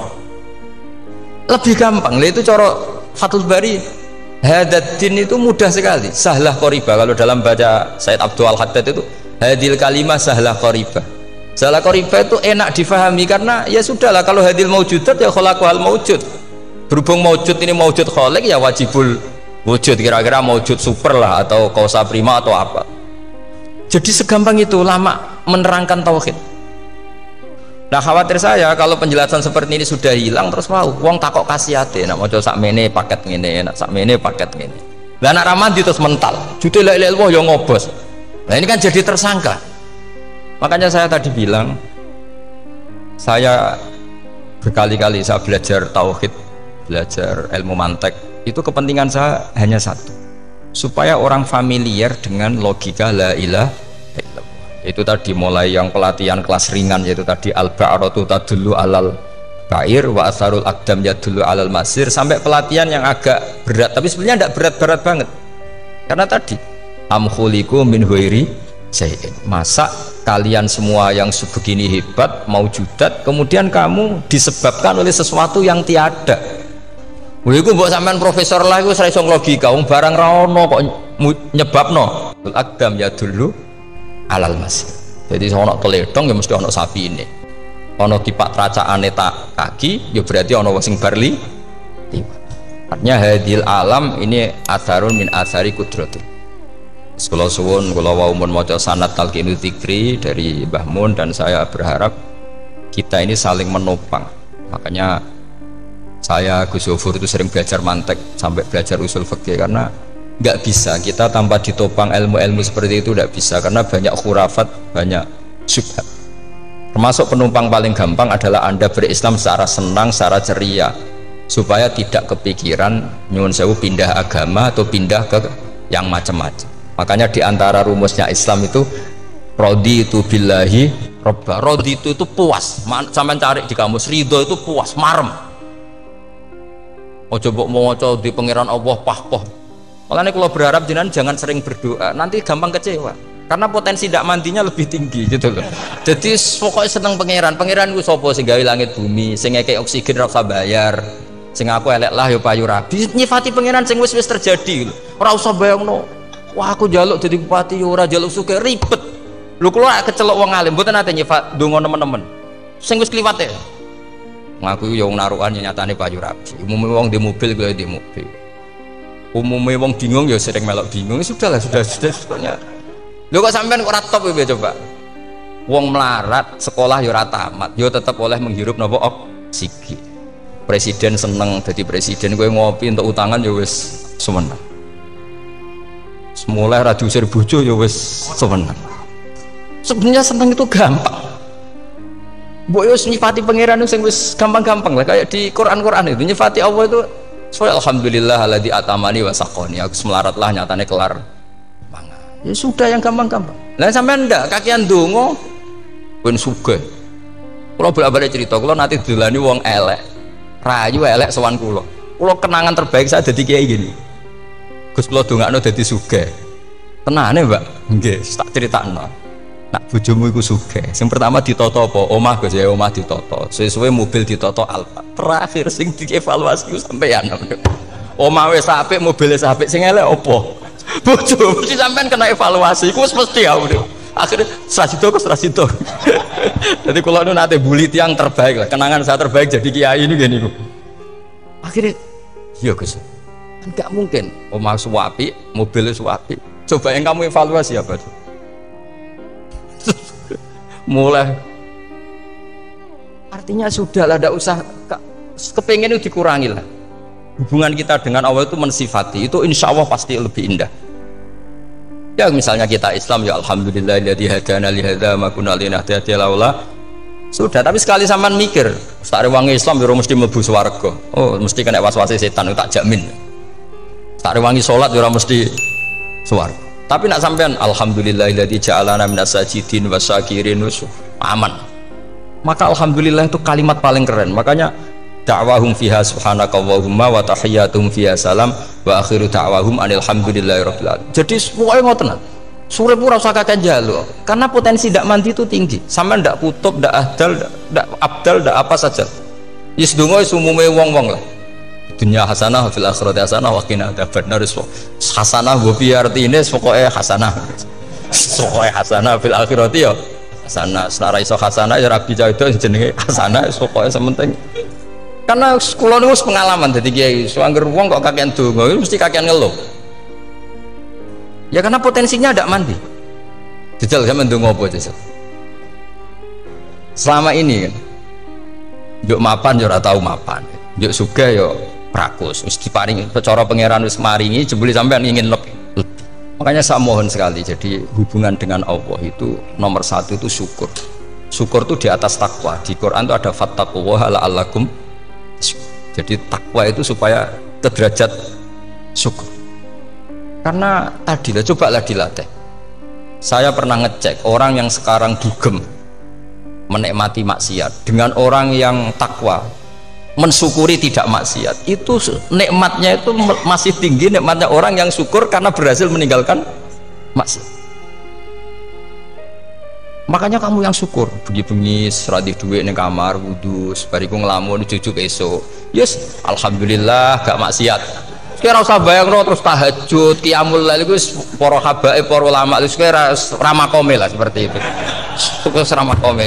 Lebih gampang lah itu cara Fathul Bari. Hadaddin itu mudah sekali, sahlah qoriba. Kalau dalam baca Said Abdul Al-Haddad itu hadil kalimah sahlah qoriba. Salah qoriba itu enak difahami karena ya sudahlah, kalau hadil maujudat ya khalaqahal maujud. Berhubung maujud ini maujud khaliq ya wajibul wujud, kira-kira maujud super lah atau kausa prima atau apa. Jadi segampang itu lama menerangkan tauhid. Nah khawatir saya kalau penjelasan seperti ini sudah hilang terus mau wong takok kasihate nak maca sakmene paket ngene, nak sakmene paket ngene. Lah anak ramadi terus mental. Jute la ilaha illallah ya ngobos. Nah ini kan jadi tersangka. Makanya saya tadi bilang saya berkali-kali saya belajar tauhid, belajar ilmu mantek, itu kepentingan saya hanya satu, supaya orang familiar dengan logika la ilaha illallah. Itu tadi mulai yang pelatihan kelas ringan, yaitu tadi al-ba'ratu tadullu alal ba'ir wa atharul aqdam yadullu alal masir, sampai pelatihan yang agak berat, tapi sebenarnya tidak berat-berat banget karena tadi am khuliqu min ghairi syai'in. Masa kalian semua yang sebegini hebat maujudat kemudian kamu disebabkan oleh sesuatu yang tiada. Lha iku mbok sampean profesor lah iku ora iso logika, wong barang ra ono kok nyebabno. Al-aqdam ya dulu alal masir. Jadi ono teledong ya mesti ono sapine. Ono tipak tracakane tak kaki ya berarti ono wong sing barli. Artinya hadil alam ini atharun min athari qudratil. Sekolah suwun, kalau wau mun maca sanad talqinu dzikri dari Mbah Mun, dan saya berharap kita ini saling menopang. Makanya saya Gus Yofur itu sering belajar mantek sampai belajar usul fikih, karena nggak bisa kita tanpa ditopang ilmu-ilmu seperti itu, tidak bisa, karena banyak khurafat, banyak syubhat. Termasuk penumpang paling gampang adalah Anda berislam secara senang, secara ceria, supaya tidak kepikiran nyuwun sewu pindah agama atau pindah ke yang macam-macam. Makanya diantara rumusnya Islam itu rodi itu billahi robba. Rodi itu itu puas. Sampai cari di kamus, ridho itu puas, marem. Ojo mbok maca di pangeran Allah pah-pah. Makanya kalau berharap jenengan jangan sering berdoa, nanti gampang kecewa. Karena potensi tidak mandinya lebih tinggi gitu loh. Jadi pokoknya seneng pangeran. Pangeran ku sapa sing gawe langit bumi, sing ngekek oksigen ora usah bayar. Sing aku elek lah ya payu rabi. Nyifati pangeran sing wis-wis terjadi. Ora usah bayangno. Wah aku jaluk jadi bupati ora jaluk suke ribet. Lu keluar kecelok wong alim mboten nate nyifat donga nemen-nemen. Sing wis kliwat ya. Ngaku yo wong narukan nyatane payu rabi. Umume wong di mobil gue di mobil. Umume wong bingung ya sering melok bingung. Sudahlah sudah sudah sebetulnya. Lho kok sampean kok ora top ya coba. Wong melarat sekolah ya ora tamat, yo tetep oleh menghirup napa oksigen. Presiden seneng jadi presiden, gue ngopi untuk utangan ya wis semenang. Semula radio usir bojo ya wis seneng. Sebenarnya seneng itu gampang. Mbok yo nyifati pangeran sing wis gampang-gampang lah kayak di Quran-Quran itu nyifati Allah itu soal alhamdulillah alladzi atamani wa saqani aku melarat lah nyatane kelar mangan. Ya sudah yang gampang-gampang. Lah sampean ndak kakian donga ben sugih. Kula bolak-balik cerita kula nanti dilani wong elek. Rayu elek sowan kula. Kula kenangan terbaik saya dadi kiai gini. Gus kula dongakno dadi sugih. Tenane, Mbak? Nggih, tak critakno. Nak bojomu iku sugih. Sing pertama ditata apa? Omah Gus ya, omah ditata. Sesuai mobil ditata Alfa. Terakhir sing dievaluasi ku sampeyan. Omah wis apik, mobil wis apik, sing elek apa? Bojo mesti sampean kena evaluasi. Iku wis mesti ya. Akhirnya Srasito ke Srasito. Jadi kalau nu nate bully tiang terbaik lah, kenangan saya terbaik jadi kiai ini gini. Akhirnya, iya Gus, nggak mungkin. Omah suwapi, mobil suwapi. Coba yang kamu evaluasi apa tuh? Mulai artinya sudah lah, tidak usah kepengen itu dikurangi lah. Hubungan kita dengan Allah itu mensifati itu insya Allah pasti lebih indah. Ya misalnya kita Islam ya alhamdulillah alladzi hadana li hadza ma kunna linahtadiya laula. Sudah, tapi sekali sampean mikir, sak rewangi Islam yo mesti mlebu swarga. Oh, mesti kena was-wase setan tak jamin. Sak rewangi salat yo mesti swarga. Tapi nak sampean alhamdulillah alladzi ja'alana minas sajidin wasyakirin aman. Maka alhamdulillah itu kalimat paling keren. Makanya da'wahum fiha subhanakallahumma wa tahiyyatuhum fiha salam wa akhiru da'wahum alhamdulillahirabbil alamin. Jadi pokoke ngoten. Sore pura usah kakek njaluk karena potensi ndak mandi itu tinggi. Sampean ndak kutub, ndak ahdal, ndak abdal, ndak apa saja. Wis donga wis umume wong-wong lah. Dunya hasanah fil akhirati hasanah wa qina adzabannar. Hasanah wa fi artine pokoke hasanah. Pokoke hasanah fil akhirati ya hasanah. Senara iso hasanah ya rabi jauh jenenge hasanah pokoke sementing. Karena sekolah itu pengalaman jadi kiai, suangger wong kok kakean donga mesti kakean ngeluh. Ya karena potensinya tidak mandi. Jajal sampean ndonga apa jajal? Selama ini kan, yuk mapan yo ora tau mapan, yuk sugih yo prakus, wis diparingi cara pangeran wis maringi jebule sampean ingin lebih. Makanya saya mohon sekali, jadi hubungan dengan Allah itu nomor satu itu syukur. Syukur itu di atas takwa. Di Quran itu ada fattaqullaha la'allakum. Jadi takwa itu supaya ke derajat syukur. Karena tadi lah, cobalah dilatih. Saya pernah ngecek orang yang sekarang dugem menikmati maksiat dengan orang yang takwa mensyukuri tidak maksiat, itu nikmatnya itu masih tinggi nikmatnya orang yang syukur karena berhasil meninggalkan maksiat. Makanya kamu yang syukur bengi-bengi seradi duit ning kamar wudu bariku ngelamun jujuk esok yes alhamdulillah gak maksiat. Kira usah bayangno terus tahajud qiyamul lail iku para habaib para ulama wis kira ramakome lah seperti itu. Terus ramakome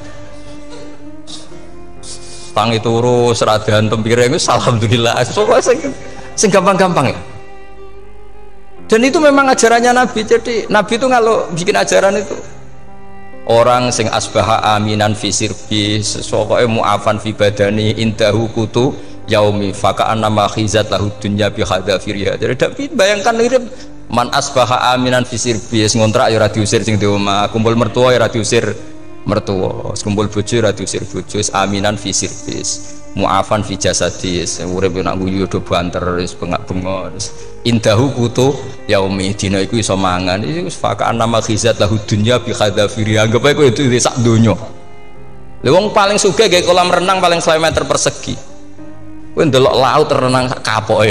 tangi turu seradian tempiring wis alhamdulillah pokoknya sing sing gampang-gampang ya. Dan itu memang ajarannya Nabi. Jadi Nabi itu kalau bikin ajaran itu orang sing asbaha aminan fi sirbi sesuatu mu'afan fi badani indahu kutu yaumi faka'an nama khizat lahu dunya bi hadafiriha. Jadi David bayangkan mirip man asbaha aminan fi sirbi ngontrak ya ora diusir sing di omah, kumpul mertua ya ora diusir mertua, kumpul bojo ya ora diusir bojo, aminan fi sirbi mu'afan fi jasadis urip nak guyu do banter wis bengak-bengok indahu kutu yaumi dina iku iso mangan iku faka'an nama khizat lahu dunya bi hadafiriha. Anggap ae kowe itu sak donya. Lha wong paling sugih gawe kolam renang paling satu meter persegi. Kowe ndelok laut renang sak kapoke.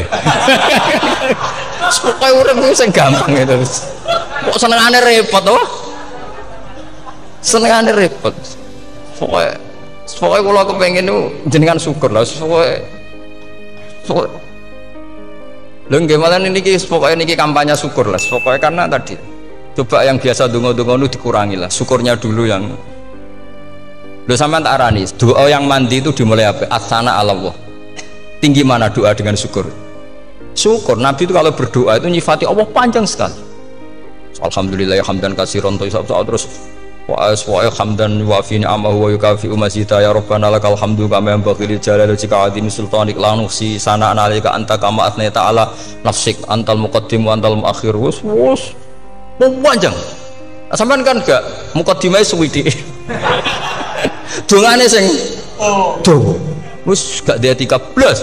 Pokoke urip sing gampang itu. Kok senengane repot to? Senengane repot. Pokoke pokoke kula kepengin niku jenengan syukur lah. Pokoke pokoke lho nggih malah niki pokoke niki kampanye syukur lah. Pokoke karena tadi coba yang biasa donga-donga nu dikurangi lah. Syukurnya dulu yang lho sampean tak arani doa yang mandi itu dimulai apa? Asana Allah. Tinggi mana doa dengan syukur? Syukur. Nabi itu kalau berdoa itu nyifati Allah panjang sekali. Alhamdulillah hamdan katsiran terus wa aswa hamdan wa fi ni'amahu wa yukafi umazita ya rabbana lakal hamdu kama yanbaghi li jalali wajhika azimi sultanik la nuhsi sana'an 'alaika anta kama athnai ta'ala nafsik antal muqaddim wa antal muakhir. Wus wus panjang. Sampean kan enggak muqaddimah suwidi. dongane sing oh tuh wis gak dia etika blas.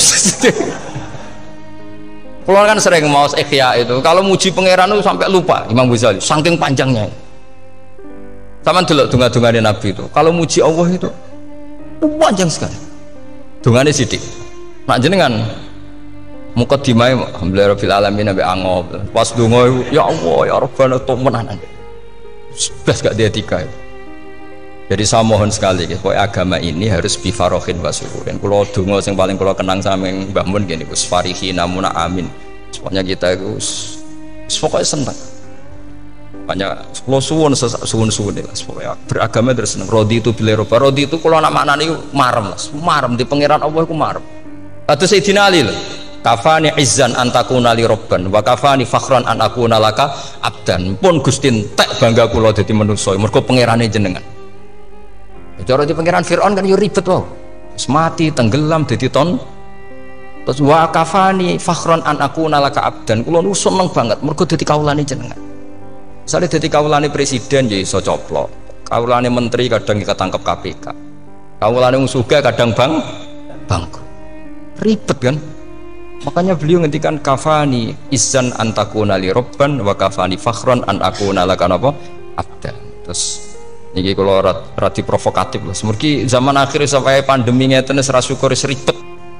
Kalau kan sering mau ikhya itu kalau muji pangeran itu sampai lupa Imam Ghazali saking panjangnya. Sama dulu donga-dongane Nabi itu kalau muji Allah itu panjang sekali dongane sithik. Nak jenengan mukadimah alhamdulillah rabbil alamin nabi angob pas donga ya Allah ya Rabbana temenan blas gak dia etika itu. Jadi saya mohon sekali gitu, agama ini harus bifarohin wasururin. Kalau donga yang paling kalau kenang sama yang Mbah Mun gini, Gus Farihi namuna amin. Pokoknya kita itu pokoknya senang. Banyak kalau suwun suwun suwun lah. Pokoknya beragama terus senang. Rodi itu bila roba rodi itu kalau nak maknani marem lah, marem di pangeran Allah itu marem. Atau Sayyidina Ali lah. Kafani izzan antakuna li robban wa kafani fakhran an akuna laka abdan. Pun Gustin tek bangga kula dadi manusa mergo pangerane jenengan. Cara di pangeran Fir'aun kan yo ribet wae. Wis mati tenggelam dadi ton. Terus wa kafani fakhran an akuna laka abdan. Kula nu seneng banget mergo dadi kawulane jenengan. Misale dadi kawulane presiden ya iso coplok. Kawulane menteri kadang ketangkep K P K. Kawulane wong sugih kadang bang bangkrut. Ribet kan? Makanya beliau ngendikan kafani izzan antakuna li robban wa kafani fakhran an akuna laka napa abdan. Terus ini kalau rati provokatif lah. Semoga zaman akhir sampai pandemi ngeten ora syukur ribet.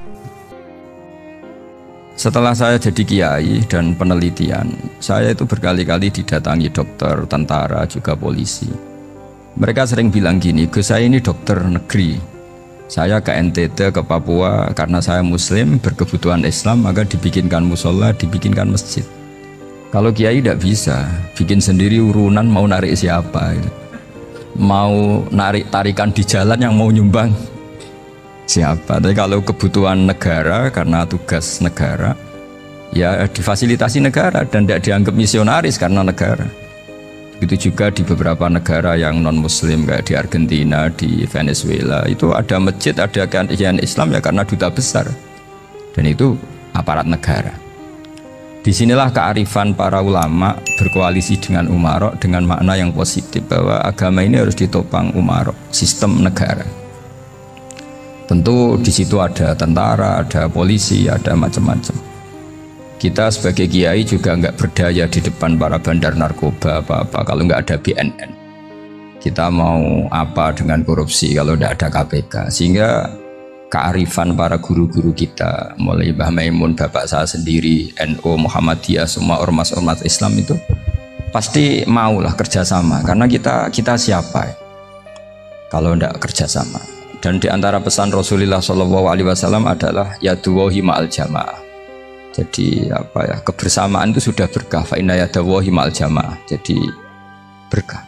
Setelah saya jadi kiai dan penelitian, saya itu berkali-kali didatangi dokter, tentara, juga polisi. Mereka sering bilang gini, Gus saya ini dokter negeri. Saya ke N T T, ke Papua, karena saya muslim, berkebutuhan Islam, maka dibikinkan musola, dibikinkan masjid. Kalau kiai tidak bisa, bikin sendiri urunan mau narik siapa gitu. Mau narik tarikan di jalan yang mau nyumbang siapa. Tapi kalau kebutuhan negara karena tugas negara ya difasilitasi negara dan tidak dianggap misionaris karena negara. Begitu juga di beberapa negara yang non muslim kayak di Argentina, di Venezuela itu ada masjid, ada kajian Islam ya karena duta besar dan itu aparat negara. Disinilah kearifan para ulama berkoalisi dengan umarok dengan makna yang positif bahwa agama ini harus ditopang umarok, sistem negara. Tentu di situ ada tentara, ada polisi, ada macam-macam. Kita sebagai kiai juga nggak berdaya di depan para bandar narkoba apa-apa kalau nggak ada B N N. Kita mau apa dengan korupsi kalau tidak ada K P K? Sehingga kearifan para guru-guru kita mulai Mbah Maimun, bapak saya sendiri, N U, Muhammadiyah, semua ormas-ormas Islam itu pasti maulah kerjasama karena kita kita siapa ya? Kalau tidak kerjasama. Dan diantara pesan Rasulullah Shallallahu Alaihi Wasallam adalah yaduwahi ma'al jamaah. Jadi apa ya kebersamaan itu sudah berkah. Fa inna yadawahi ma'al jamaah. Jadi berkah.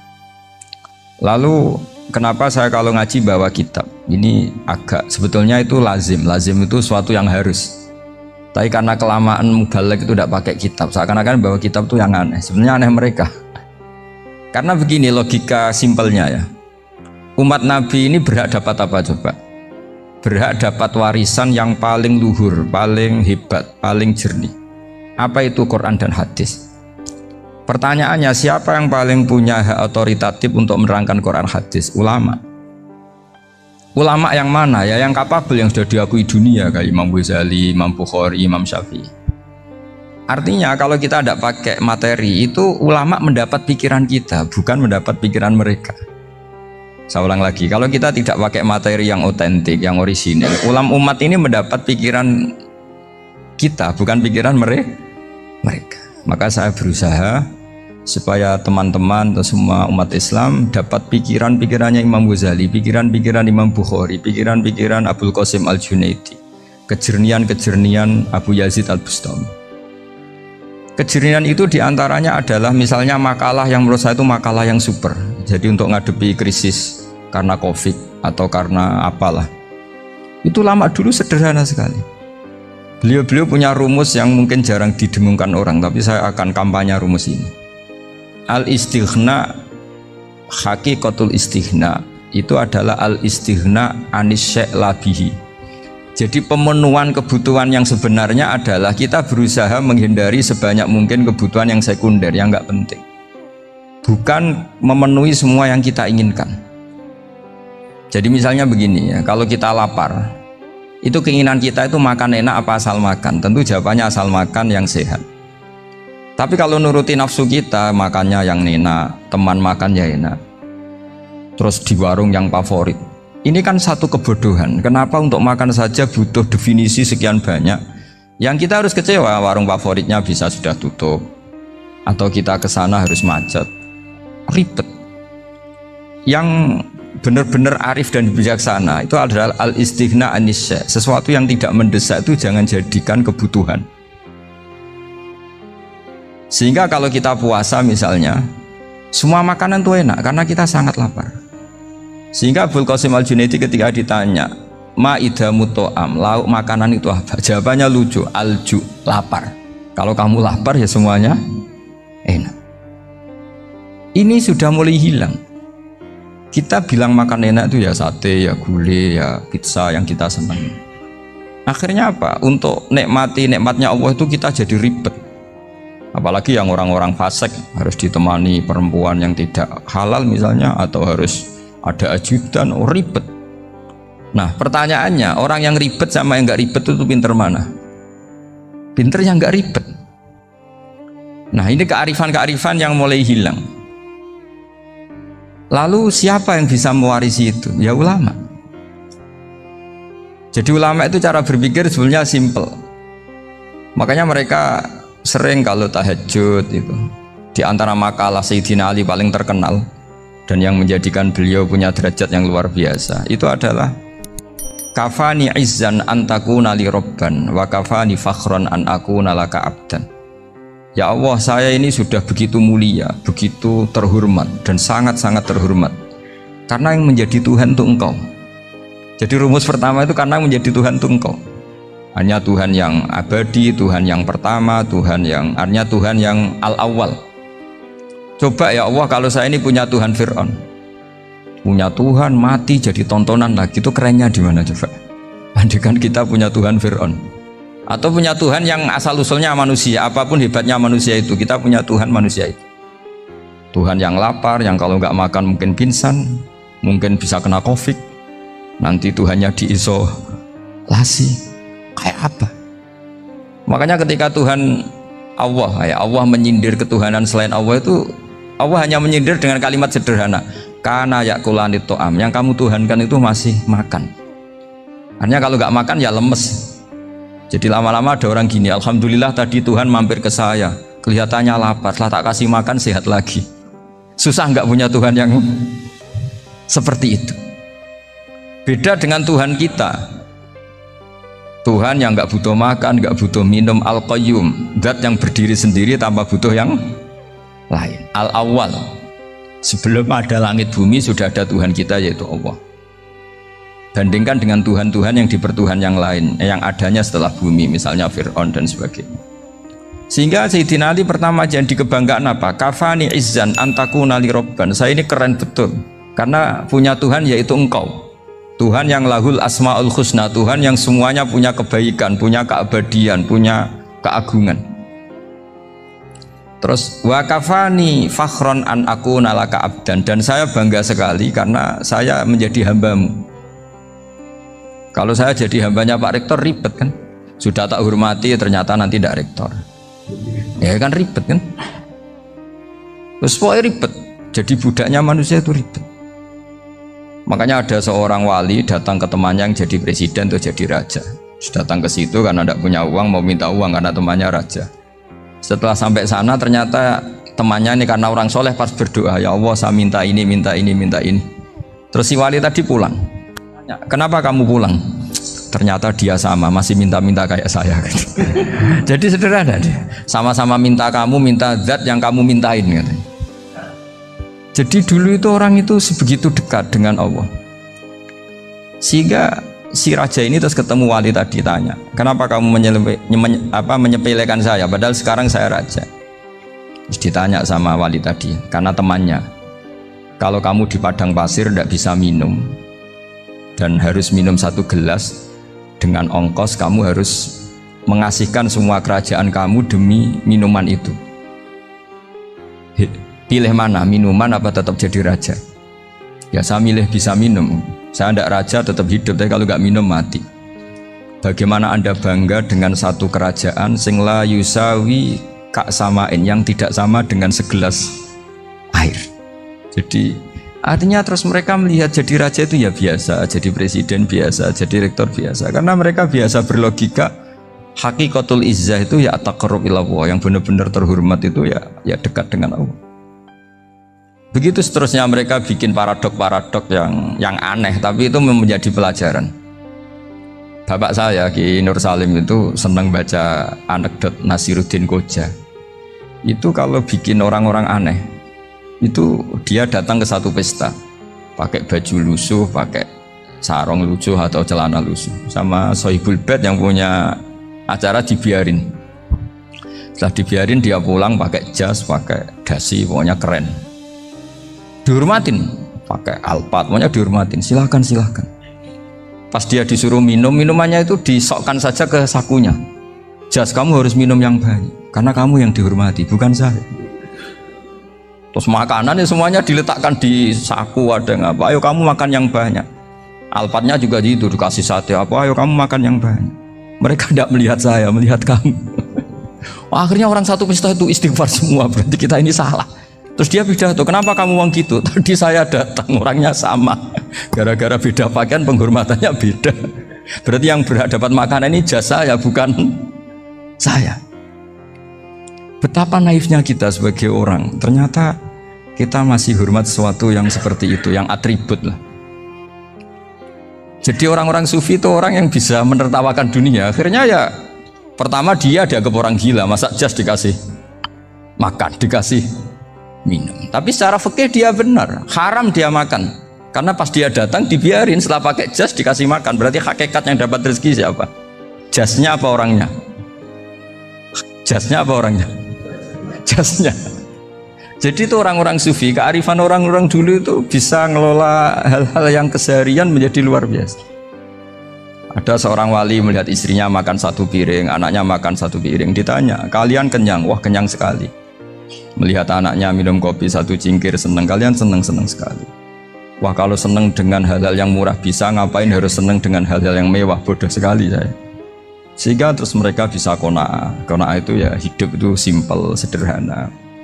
Lalu kenapa saya kalau ngaji bawa kitab ini agak sebetulnya itu lazim lazim itu suatu yang harus tapi karena kelamaan mubalek itu tidak pakai kitab seakan-akan bawa kitab itu yang aneh sebenarnya aneh mereka karena begini logika simpelnya ya umat Nabi ini berhak dapat apa coba berhak dapat warisan yang paling luhur paling hebat paling jernih apa itu Quran dan hadis. Pertanyaannya siapa yang paling punya hak otoritatif untuk menerangkan Quran hadis? Ulama. Ulama yang mana ya? Yang kapabel yang sudah diakui dunia kayak Imam Ghazali, Imam Bukhari, Imam Syafi'i. Artinya kalau kita tidak pakai materi itu ulama mendapat pikiran kita, bukan mendapat pikiran mereka. Saya ulang lagi, kalau kita tidak pakai materi yang otentik, yang orisinil, ulama umat ini mendapat pikiran kita, bukan pikiran mereka. Maka saya berusaha supaya teman-teman atau semua umat Islam dapat pikiran-pikirannya Imam Ghazali, pikiran-pikiran Imam Bukhari, pikiran-pikiran Abul Qasim Al-Junaidi, kejernian-kejernian Abu Yazid Al-Bustami. Kejernian itu diantaranya adalah misalnya makalah yang menurut saya itu makalah yang super. Jadi untuk ngadepi krisis karena Covid atau karena apalah, itu lama dulu sederhana sekali. Beliau-beliau punya rumus yang mungkin jarang didengungkan orang, tapi saya akan kampanye rumus ini. Al-istighna hakikatul istighna itu adalah al-istighna anis syai' labihi. Jadi pemenuhan kebutuhan yang sebenarnya adalah kita berusaha menghindari sebanyak mungkin kebutuhan yang sekunder yang nggak penting, bukan memenuhi semua yang kita inginkan. Jadi misalnya begini ya, kalau kita lapar, itu keinginan kita itu makan enak apa asal makan? Tentu jawabannya asal makan yang sehat. Tapi kalau nuruti nafsu kita, makannya yang enak, teman makan ya enak, terus di warung yang favorit. Ini kan satu kebodohan. Kenapa untuk makan saja butuh definisi sekian banyak? Yang kita harus kecewa, warung favoritnya bisa sudah tutup, atau kita ke sana harus macet, ribet. Yang benar-benar arif dan bijaksana itu adalah al-istighna anisya. Sesuatu yang tidak mendesak itu jangan jadikan kebutuhan. Sehingga kalau kita puasa misalnya, semua makanan itu enak karena kita sangat lapar. Sehingga Abul Qasim Al-Junaidi ketika ditanya, ma idamu to'am, lauk makanan itu apa? Jawabannya lucu, alju, lapar. Kalau kamu lapar ya semuanya enak. Ini sudah mulai hilang. Kita bilang makan enak itu ya sate, ya gulai, ya pizza yang kita senang. Akhirnya apa? Untuk nikmati nikmatnya Allah itu kita jadi ribet. Apalagi yang orang-orang fasik harus ditemani perempuan yang tidak halal misalnya, atau harus ada ajudan, oh ribet. Nah pertanyaannya, orang yang ribet sama yang nggak ribet itu pinter mana? Pinter yang nggak ribet. Nah ini kearifan-kearifan yang mulai hilang. Lalu siapa yang bisa mewarisi itu? Ya ulama. Jadi ulama itu cara berpikir sebenarnya simple. Makanya mereka sering kalau tahajud itu, di antara makalah Sayyidina Ali paling terkenal dan yang menjadikan beliau punya derajat yang luar biasa itu adalah kafani izzan antakuna li robban wa kafani fakhron an akuna laka abdan. Ya Allah, saya ini sudah begitu mulia, begitu terhormat dan sangat-sangat terhormat karena yang menjadi Tuhan itu Engkau. Jadi rumus pertama itu karena menjadi Tuhan itu Engkau. Hanya Tuhan yang abadi, Tuhan yang pertama, Tuhan yang artinya Tuhan yang al-awwal. Coba ya Allah, kalau saya ini punya Tuhan Fir'aun, punya Tuhan mati jadi tontonan lagi, itu kerennya di mana coba? Andaikan kita punya Tuhan Fir'aun. Atau punya Tuhan yang asal-usulnya manusia, apapun hebatnya manusia itu, kita punya Tuhan manusia itu. Tuhan yang lapar, yang kalau nggak makan mungkin pingsan, mungkin bisa kena covid, nanti Tuhannya diisolasi, kayak apa? Makanya ketika Tuhan Allah, ya Allah menyindir ketuhanan selain Allah itu, Allah hanya menyindir dengan kalimat sederhana, karena yakulanit to'am, yang kamu tuhankan itu masih makan. Artinya kalau nggak makan ya lemes. Jadi lama-lama ada orang gini, alhamdulillah tadi Tuhan mampir ke saya, kelihatannya lapar, setelah tak kasih makan sehat lagi. Susah nggak punya Tuhan yang seperti itu. Beda dengan Tuhan kita, Tuhan yang nggak butuh makan, nggak butuh minum, al-qayyum, zat yang berdiri sendiri tanpa butuh yang lain, al-awwal. Sebelum ada langit bumi sudah ada Tuhan kita yaitu Allah. Bandingkan dengan Tuhan-Tuhan yang dipertuhan yang lain, yang adanya setelah bumi, misalnya Fir'aun dan sebagainya. Sehingga Sayyidina Ali pertama jadi kebanggaan apa? Kafani izzan antakuna li robban. Saya ini keren betul karena punya Tuhan yaitu Engkau, Tuhan yang lahul asmaul husna, Tuhan yang semuanya punya kebaikan, punya keabadian, punya keagungan. Terus wa kafani fakhron an akuna laka abdan, dan saya bangga sekali karena saya menjadi hambamu. Kalau saya jadi hambanya Pak Rektor ribet kan, sudah tak hormati ternyata nanti tidak rektor, ya kan ribet kan. Terus pokoknya ribet, jadi budaknya manusia itu ribet. Makanya ada seorang wali datang ke temannya yang jadi presiden atau jadi raja. Sudah datang ke situ karena tidak punya uang, mau minta uang karena temannya raja. Setelah sampai sana ternyata temannya ini karena orang soleh pas berdoa, ya Allah saya minta ini, minta ini, minta ini. Terus si wali tadi pulang. Kenapa kamu pulang? Ternyata dia sama, masih minta-minta kayak saya. Jadi sederhana dia. Sama-sama minta kamu, minta zat yang kamu mintain. Katanya. Jadi dulu itu orang itu sebegitu dekat dengan Allah. Sehingga si raja ini terus ketemu wali tadi tanya, kenapa kamu menyelepe, menye, apa, menyepelekan saya? Padahal sekarang saya raja. Terus ditanya sama wali tadi, karena temannya, kalau kamu di padang pasir tidak bisa minum, dan harus minum satu gelas, dengan ongkos kamu harus mengasihkan semua kerajaan kamu demi minuman itu. Pilih mana, minuman apa tetap jadi raja? Ya saya milih bisa minum. Saya tidak raja tetap hidup, tapi kalau nggak minum mati. Bagaimana Anda bangga dengan satu kerajaan sing la yusawi kak samain, yang tidak sama dengan segelas air. Jadi artinya terus mereka melihat jadi raja itu ya biasa, jadi presiden biasa, jadi rektor biasa, karena mereka biasa berlogika hakikatul izzah itu ya taqarrub ila Allah, yang benar-benar terhormat itu ya ya dekat dengan Allah. Begitu seterusnya mereka bikin paradok-paradok yang yang aneh, tapi itu menjadi pelajaran. Bapak saya Ki Nur Salim itu senang baca anekdot Nasiruddin Koja. Itu kalau bikin orang-orang aneh, itu dia datang ke satu pesta pakai baju lusuh, pakai sarung lusuh atau celana lusuh, sama Sohibul Bait yang punya acara dibiarin. Setelah dibiarin dia pulang pakai jas, pakai dasi, pokoknya keren. Dihormatin, pakai alpat, pokoknya dihormatin. Silahkan, silahkan. Pas dia disuruh minum, minumannya itu disokkan saja ke sakunya. Jas, kamu harus minum yang banyak, karena kamu yang dihormati, bukan saya. Terus makanannya semuanya diletakkan di saku, ada yang apa, ayo kamu makan yang banyak. Alpatnya juga gitu, dikasih sate apa, ayo kamu makan yang banyak. Mereka tidak melihat saya, melihat kamu. Wah, akhirnya orang satu pesta itu istighfar semua, berarti kita ini salah. Terus dia pidato, kenapa kamu uang gitu? Tadi saya datang, orangnya sama. Gara-gara beda pakaian, penghormatannya beda. Berarti yang berhak dapat makanan ini jasa ya, bukan saya. Betapa naifnya kita sebagai orang. Ternyata kita masih hormat sesuatu yang seperti itu, yang atribut lah. Jadi orang-orang sufi itu orang yang bisa menertawakan dunia. Akhirnya ya, pertama dia dianggap orang gila, masa jas dikasih makan, dikasih minum. Tapi secara fikih dia benar, haram dia makan, karena pas dia datang dibiarin, setelah pakai jas dikasih makan. Berarti hakikat yang dapat rezeki siapa? Jasnya apa orangnya? Jasnya apa orangnya? Jasnya. Jadi itu orang-orang sufi, kearifan orang-orang dulu itu bisa ngelola hal-hal yang keseharian menjadi luar biasa. Ada seorang wali melihat istrinya makan satu piring, anaknya makan satu piring, ditanya, kalian kenyang? Wah, kenyang sekali. Melihat anaknya minum kopi satu cingkir, senang, kalian senang-senang sekali. Wah, kalau senang dengan hal-hal yang murah bisa, ngapain harus senang dengan hal-hal yang mewah? Bodoh sekali saya. Sehingga terus mereka bisa qanaah. Qanaah itu ya hidup itu simple, sederhana.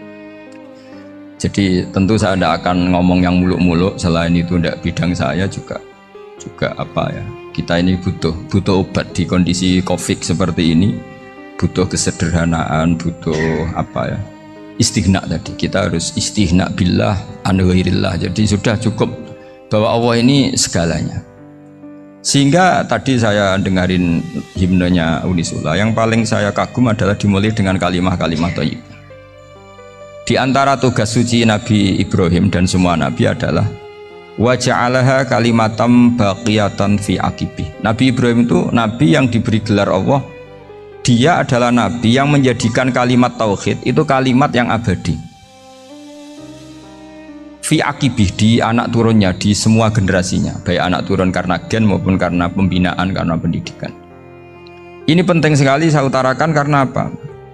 Jadi tentu saya tidak akan ngomong yang muluk-muluk, selain itu tidak bidang saya juga juga apa ya, kita ini butuh butuh obat di kondisi Covid seperti ini, butuh kesederhanaan, butuh apa ya, istighna tadi. Kita harus istighna billah an ghairillah. Jadi sudah cukup bahwa Allah ini segalanya. Sehingga tadi saya dengarin himnenya Unisula, yang paling saya kagum adalah dimulai dengan kalimah-kalimah thayyibah. Di antara tugas suci Nabi Ibrahim dan semua Nabi adalah wa ja'alaha kalimatam baqiyatan fi aqibih. Nabi Ibrahim itu Nabi yang diberi gelar Allah. Dia adalah Nabi yang menjadikan kalimat tauhid itu kalimat yang abadi. Fi aqibih, di anak turunnya, di semua generasinya, baik anak turun karena gen maupun karena pembinaan, karena pendidikan. Ini penting sekali saya utarakan karena apa?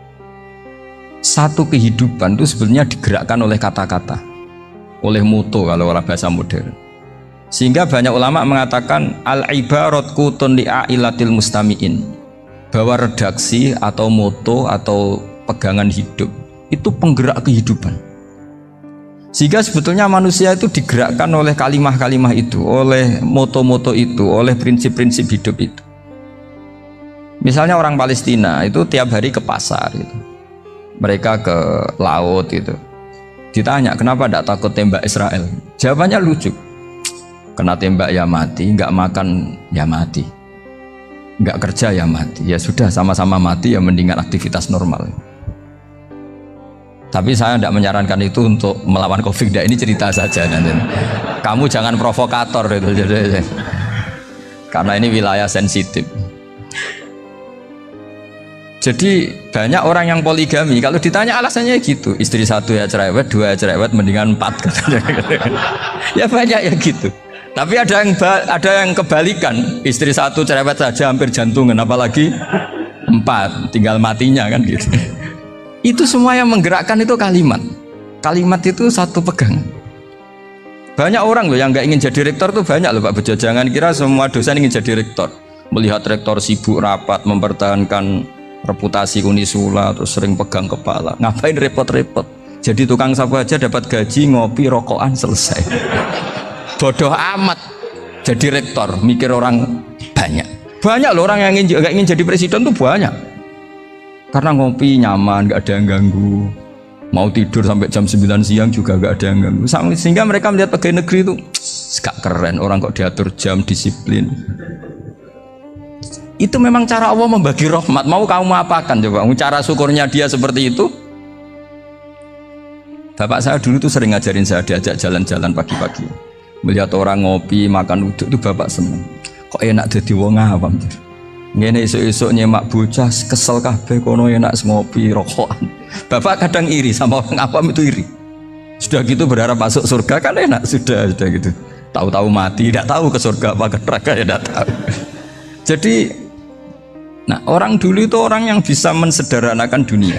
Satu kehidupan itu sebenarnya digerakkan oleh kata-kata, oleh moto kalau orang bahasa modern. Sehingga banyak ulama mengatakan al-ibarat kutun li'ailatil mustami'in, bahwa redaksi atau moto atau pegangan hidup itu penggerak kehidupan. Sehingga sebetulnya manusia itu digerakkan oleh kalimah-kalimah itu, oleh moto-moto itu, oleh prinsip-prinsip hidup itu. Misalnya orang Palestina itu tiap hari ke pasar itu, mereka ke laut itu, ditanya kenapa tidak takut tembak Israel, jawabannya lucu, kena tembak ya mati, nggak makan ya mati, nggak kerja ya mati, ya sudah sama-sama mati, ya mendingan aktivitas normal. Tapi saya tidak menyarankan itu untuk melawan Covid, ini cerita saja nanti. Kamu jangan provokator itu, karena ini wilayah sensitif. Jadi banyak orang yang poligami, kalau ditanya alasannya gitu, istri satu ya cerewet, dua ya cerewet, mendingan empat katanya. Ya banyak ya gitu. Tapi ada yang ada yang kebalikan, istri satu cerewet saja hampir jantungan, apalagi empat, tinggal matinya kan gitu. Itu semua yang menggerakkan itu kalimat. Kalimat itu satu pegangan. Banyak orang loh yang nggak ingin jadi rektor tuh banyak loh Pak Bejo. Jangan kira semua dosen ingin jadi rektor. Melihat rektor sibuk rapat mempertahankan reputasi Unisula terus sering pegang kepala. Ngapain repot-repot? Jadi tukang sapu aja dapat gaji, ngopi, rokokan, selesai. Bodoh amat jadi rektor, mikir orang banyak. Banyak loh orang yang ingin nggak ingin jadi presiden tuh banyak. Karena ngopi nyaman, nggak ada yang ganggu. Mau tidur sampai jam sembilan siang juga gak ada yang ganggu. Sehingga mereka melihat pegawai negeri itu gak keren, orang kok diatur jam, disiplin. Itu memang cara Allah membagi rahmat. Mau kamu apakan coba? Cara syukurnya dia seperti itu. Bapak saya dulu tuh sering ngajarin saya, diajak jalan-jalan pagi-pagi. Melihat orang ngopi, makan uduk itu bapak seneng. Kok enak jadi wong awam. Ngene esuk-esuk nyemak bocah kesel kabeh kono enak ngopi rokokan. Bapak kadang iri sama orang awam itu iri. Sudah gitu berharap masuk surga kan enak sudah sudah gitu. Tahu-tahu mati, tidak tahu ke surga apa ke neraka ya tidak tahu. Jadi nah orang dulu itu orang yang bisa mensederhanakan dunia.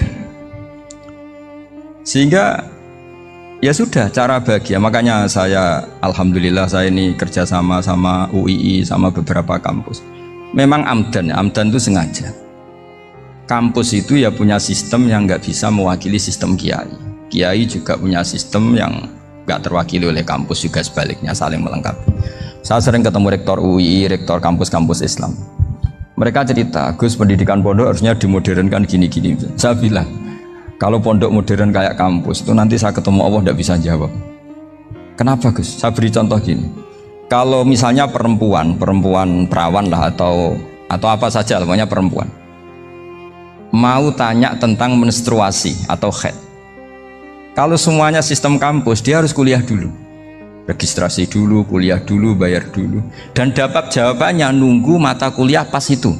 Sehingga ya sudah cara bahagia. Makanya saya alhamdulillah saya ini kerjasama sama U I I sama beberapa kampus. Memang amdan, amdan itu sengaja. Kampus itu ya punya sistem yang nggak bisa mewakili sistem kiai. Kiai juga punya sistem yang nggak terwakili oleh kampus, juga sebaliknya saling melengkapi. Saya sering ketemu rektor U I I, rektor kampus-kampus Islam. Mereka cerita, Gus pendidikan pondok harusnya dimodernkan gini-gini. Saya bilang, kalau pondok modern kayak kampus itu nanti saya ketemu Allah nggak bisa jawab. Kenapa Gus? Saya beri contoh gini. Kalau misalnya perempuan, perempuan perawan lah atau atau apa saja, namanya perempuan, mau tanya tentang menstruasi atau haid. Kalau semuanya sistem kampus, dia harus kuliah dulu, registrasi dulu, kuliah dulu, bayar dulu, dan dapat jawabannya nunggu mata kuliah pas itu.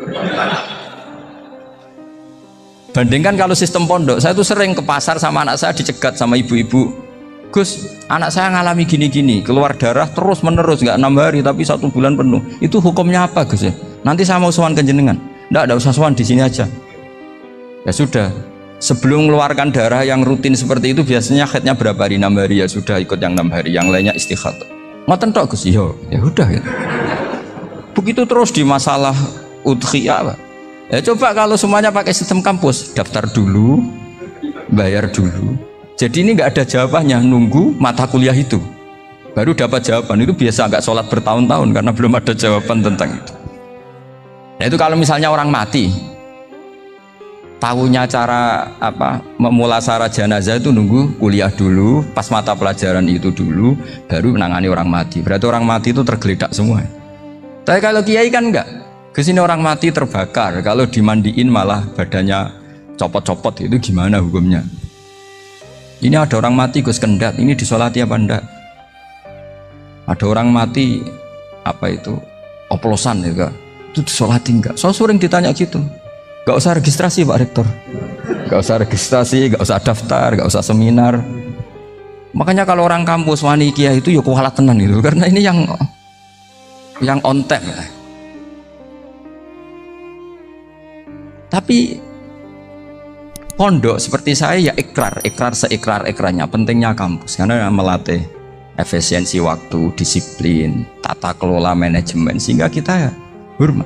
Bandingkan kalau sistem pondok, saya tuh sering ke pasar sama anak saya dicegat sama ibu-ibu. Gus, anak saya ngalami gini-gini, keluar darah terus menerus, nggak enam hari tapi satu bulan penuh. Itu hukumnya apa Gus ya? Nanti saya mau sowan ke jenengan. Nggak, nggak usah sowan, di sini aja. Ya sudah, sebelum mengeluarkan darah yang rutin seperti itu biasanya haidnya berapa hari? enam hari, ya sudah ikut yang enam hari, yang lainnya istikhadah. Ngoten tok Gus, ya udah ya. Begitu terus di masalah udhiyah. Ya coba kalau semuanya pakai sistem kampus, daftar dulu, bayar dulu. Jadi ini nggak ada jawabannya, nunggu mata kuliah itu baru dapat jawaban. Itu biasa nggak sholat bertahun-tahun karena belum ada jawaban tentang itu. Nah itu kalau misalnya orang mati, tahunya cara apa memulasara jenazah itu nunggu kuliah dulu, pas mata pelajaran itu dulu, baru menangani orang mati. Berarti orang mati itu tergeledak semua. Tapi kalau kiai kan enggak. Kesini orang mati terbakar, kalau dimandiin malah badannya copot-copot, itu gimana hukumnya? Ini ada orang mati Gus Kendat, ini disolati apa enggak? Ada orang mati apa itu oplosan ya, itu disolati enggak? So sering ditanya gitu. Gak usah registrasi Pak Rektor, gak usah registrasi, gak usah daftar, gak usah seminar. Makanya kalau orang kampus wani kiai itu ya kualat tenan itu, karena ini yang yang on time. Tapi pondok seperti saya ya ikrar, ikrar seikrar-ikrarnya. Pentingnya kampus karena melatih efisiensi waktu, disiplin, tata kelola manajemen, sehingga kita ya hormat.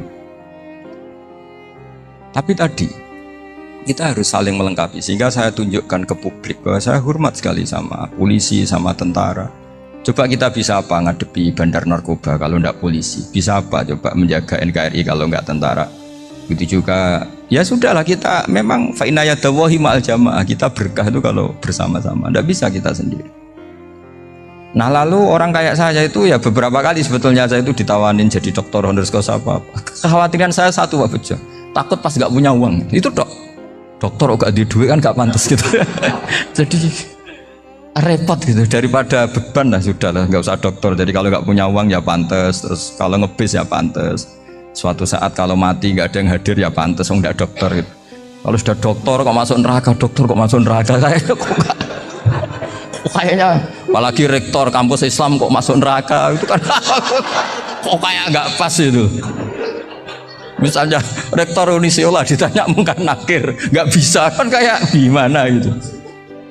Tapi tadi kita harus saling melengkapi, sehingga saya tunjukkan ke publik bahwa saya hormat sekali sama polisi, sama tentara. Coba kita bisa apa ngadepi bandar narkoba kalau enggak polisi? Bisa apa coba menjaga N K R I kalau enggak tentara? Begitu juga ya sudahlah, kita memang fa inna yadallahi ma'al jamaah, kita berkah itu kalau bersama-sama, tidak bisa kita sendiri. Nah lalu orang kayak saya itu ya beberapa kali sebetulnya saya itu ditawanin jadi dokter honoris causa apa, apa. Kekhawatiran saya satu Pak Bejo, takut pas nggak punya uang itu dok dokter kok gak di duit kan gak pantas gitu. Jadi repot gitu, daripada beban lah sudah lah nggak usah dokter. Jadi kalau nggak punya uang ya pantas, terus kalau ngebis ya pantas. Suatu saat kalau mati nggak ada yang hadir ya pantas, nggak dokter gitu. Kalau sudah dokter kok masuk neraka, dokter kok masuk neraka, kayaknya kok, gak, kok kayaknya apalagi rektor kampus Islam kok masuk neraka itu kan kok kayak nggak pas itu. Misalnya rektor Unisula ditanya mungkin nakir, nggak bisa kan kayak gimana gitu.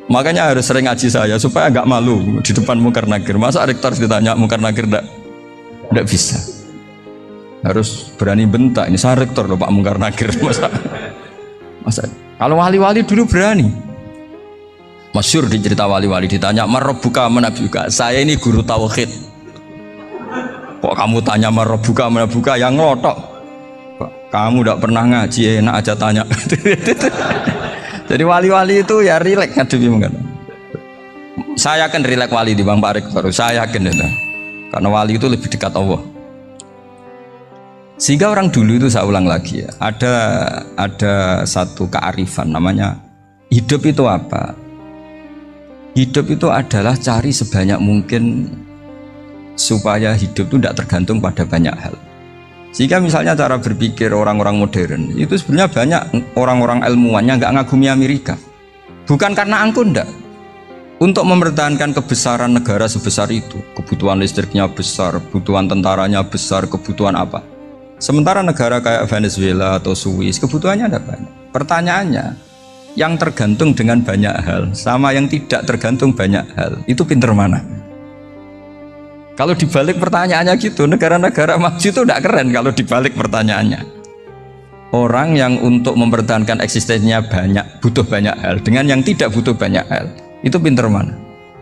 Makanya harus sering ngaji saya supaya nggak malu di depan Munkar Nakir. Masa rektor ditanya Munkar Nakir enggak? Enggak bisa. Harus berani bentak. Ini saya rektor loh Pak Munkar Nakir. Masa? Masa? Kalau wali-wali dulu berani. Masyhur di cerita wali-wali ditanya marabbuka manabuka. Saya ini guru tauhid. Kok kamu tanya marabbuka manabuka yang ngelotok? Kamu tidak pernah ngaji, enak aja tanya. Jadi wali-wali itu ya rileks ngadepi mungkin. Saya akan rileks wali di Bang Pak Rektor. Saya yakin itu. Karena wali itu lebih dekat Allah. Sehingga orang dulu itu saya ulang lagi ya, ada ada satu kearifan namanya hidup itu apa? Hidup itu adalah cari sebanyak mungkin supaya hidup itu tidak tergantung pada banyak hal. Sehingga misalnya cara berpikir orang-orang modern itu sebenarnya banyak orang-orang ilmuwannya nggak ngagumi Amerika. Bukan karena angkuh ndak. Untuk mempertahankan kebesaran negara sebesar itu, kebutuhan listriknya besar, kebutuhan tentaranya besar, kebutuhan apa? Sementara negara kayak Venezuela atau Swiss kebutuhannya ada banyak. Pertanyaannya, yang tergantung dengan banyak hal sama yang tidak tergantung banyak hal, itu pinter mana? Kalau dibalik pertanyaannya gitu, negara-negara maju itu tidak keren kalau dibalik pertanyaannya. Orang yang untuk mempertahankan eksistensinya banyak, butuh banyak hal, dengan yang tidak butuh banyak hal, itu pinter mana?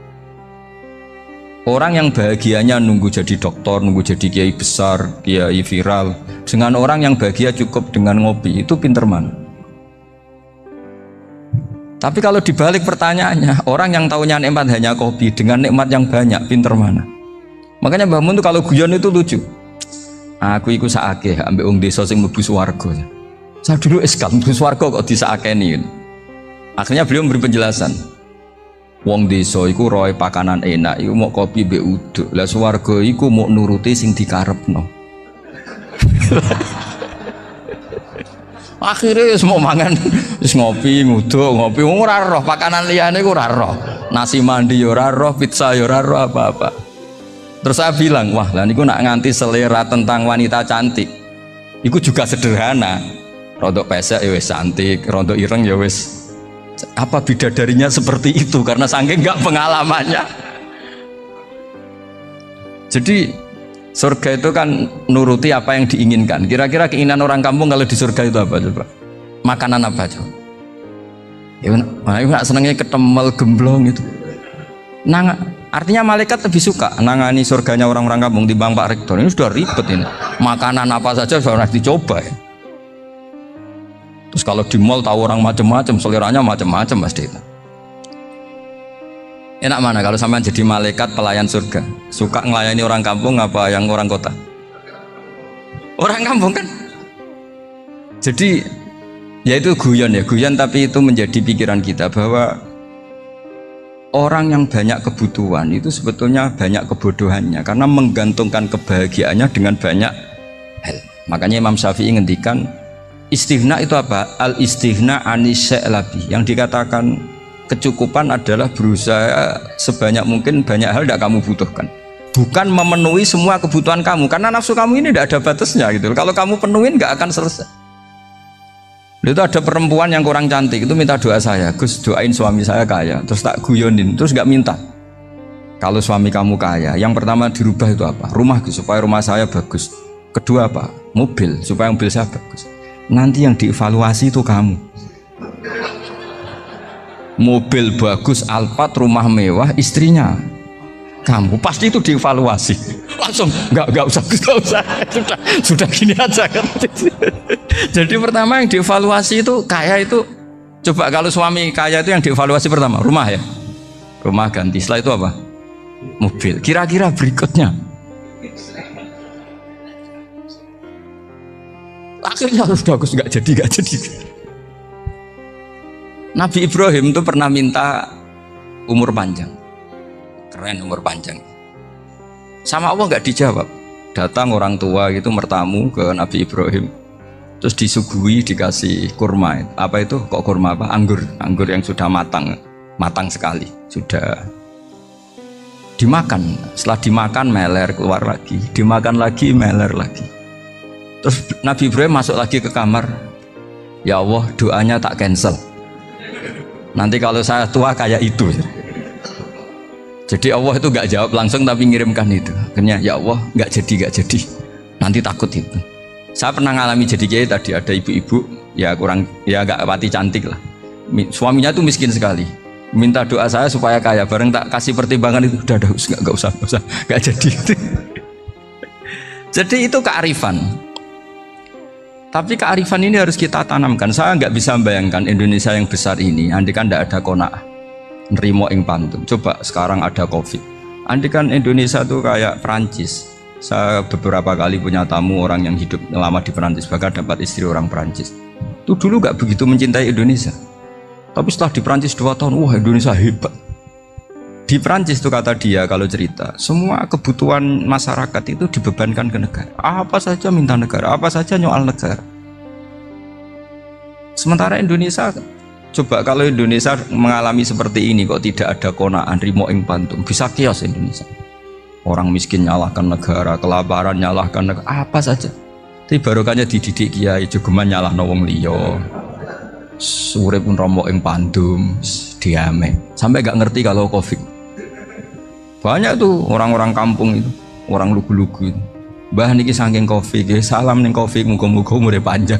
Orang yang bahagianya nunggu jadi dokter, nunggu jadi kiai besar, kiai viral, dengan orang yang bahagia cukup dengan ngopi, itu pinter mana? Tapi kalau dibalik pertanyaannya, orang yang tahunya nikmat hanya kopi, dengan nikmat yang banyak, pinter mana? Makanya Mbah Mun tuh kalau guyon itu lucu. Aku iku sakake ambek wong desa sing mlebu swarga. Saya dulu eskal mlebu swarga kok disakeni. Akhirnya beliau memberi penjelasan. Wong desa iku roe pakanan enak, iku mau kopi mbek uduk. Lah swarga iku mau nuruti sing dikarepno. Akhirnya semua mangan wis ngopi, nguduk, ngopi ora roh pakanan liyane iku ora roh. Nasi mandi yo ora roh, pizza yo ora roh apa-apa. Terus saya bilang, wah lah niku nak nganti selera tentang wanita cantik. Iku juga sederhana. Rodok pesek ya wis cantik, rodok ireng ya wis. Apa bidadarinya seperti itu karena saking enggak pengalamannya. Jadi surga itu kan nuruti apa yang diinginkan. Kira-kira keinginan orang kampung kalau di surga itu apa coba? Makanan apa coba? Ya, nah, ibu nak senengnya ketemel gemblong itu. Nang, artinya malaikat lebih suka nangani surganya orang-orang kampung di Bang Pak Rektor. Ini sudah ribet ini. Makanan apa saja sudah dicoba ya. Terus kalau di mall tahu orang macam-macam, seleranya macam-macam pasti itu. Enak mana kalau sampean jadi malaikat pelayan surga? Suka ngelayani orang kampung apa yang orang kota? Orang kampung kan. Jadi ya itu guyon ya, guyon tapi itu menjadi pikiran kita bahwa orang yang banyak kebutuhan itu sebetulnya banyak kebodohannya karena menggantungkan kebahagiaannya dengan banyak hal. Makanya Imam Syafi'i ngendikan istighna itu apa? Al istighna anisya'i. Yang dikatakan kecukupan adalah berusaha sebanyak mungkin banyak hal tidak kamu butuhkan. Bukan memenuhi semua kebutuhan kamu karena nafsu kamu ini tidak ada batasnya gitu. Kalau kamu penuhin nggak akan selesai. Itu ada perempuan yang kurang cantik itu minta doa saya, Gus doain suami saya kaya, terus tak guyonin, terus nggak minta. Kalau suami kamu kaya, yang pertama dirubah itu apa? Rumah Gus, supaya rumah saya bagus. Kedua apa? Mobil, supaya mobil saya bagus. Nanti yang dievaluasi itu kamu. Mobil bagus, Alphard, rumah mewah, istrinya kamu pasti itu dievaluasi. Langsung nggak nggak usah nggak usah sudah sudah gini aja kan. Jadi pertama yang dievaluasi itu kaya itu coba kalau suami kaya itu yang dievaluasi pertama rumah ya, rumah ganti. Setelah itu apa? Mobil. Kira-kira berikutnya akhirnya harus bagus nggak jadi nggak jadi. Nabi Ibrahim itu pernah minta umur panjang. Keren umur panjang. Sama Allah nggak dijawab. Datang orang tua gitu mertamu ke Nabi Ibrahim. Terus disuguhi dikasih kurma. Apa itu? Kok kurma apa? Anggur. Anggur yang sudah matang. Matang sekali. Sudah dimakan. Setelah dimakan meler keluar lagi. Dimakan lagi meler lagi. Terus Nabi Ibrahim masuk lagi ke kamar. Ya Allah doanya tak cancel. nanti kalau saya tua kayak itu. Jadi Allah itu nggak jawab langsung tapi ngirimkan itu. Akhirnya ya Allah nggak jadi nggak jadi. Nanti takut itu. Saya pernah ngalami jadi kiai tadi, ada ibu-ibu ya kurang ya nggak pati cantik lah. Suaminya tuh miskin sekali. Minta doa saya supaya kaya. Bareng tak kasih pertimbangan itu udah udah nggak nggak usah nggak usah nggak jadi. Jadi itu kearifan. Tapi kearifan ini harus kita tanamkan. Saya nggak bisa membayangkan Indonesia yang besar ini, andai kan tidak ada kona'ah, nerimo ing pantun. Coba sekarang ada Covid. Andai kan Indonesia tuh kayak Perancis. Saya beberapa kali punya tamu orang yang hidup lama di Perancis, bahkan dapat istri orang Perancis. Itu dulu nggak begitu mencintai Indonesia. Tapi setelah di Perancis dua tahun, wah Indonesia hebat. Di Perancis tuh kata dia kalau cerita, semua kebutuhan masyarakat itu dibebankan ke negara. Apa saja minta negara, apa saja nyoal negara. Sementara Indonesia, coba kalau Indonesia mengalami seperti ini kok tidak ada konaan, rimo ing pantum, bisa kios Indonesia. Orang miskin nyalahkan negara, kelaparan nyalahkan negara, apa saja. Tapi barokahnya dididik kiai, jogeman nyalahno wong liya. Sore pun romo ing pandum, diame. Sampai gak ngerti kalau Covid. Banyak tuh orang-orang kampung itu, orang lugu-lugu itu. Mbah niki saking Covid, salam ning Covid, muga-muga umure panjang.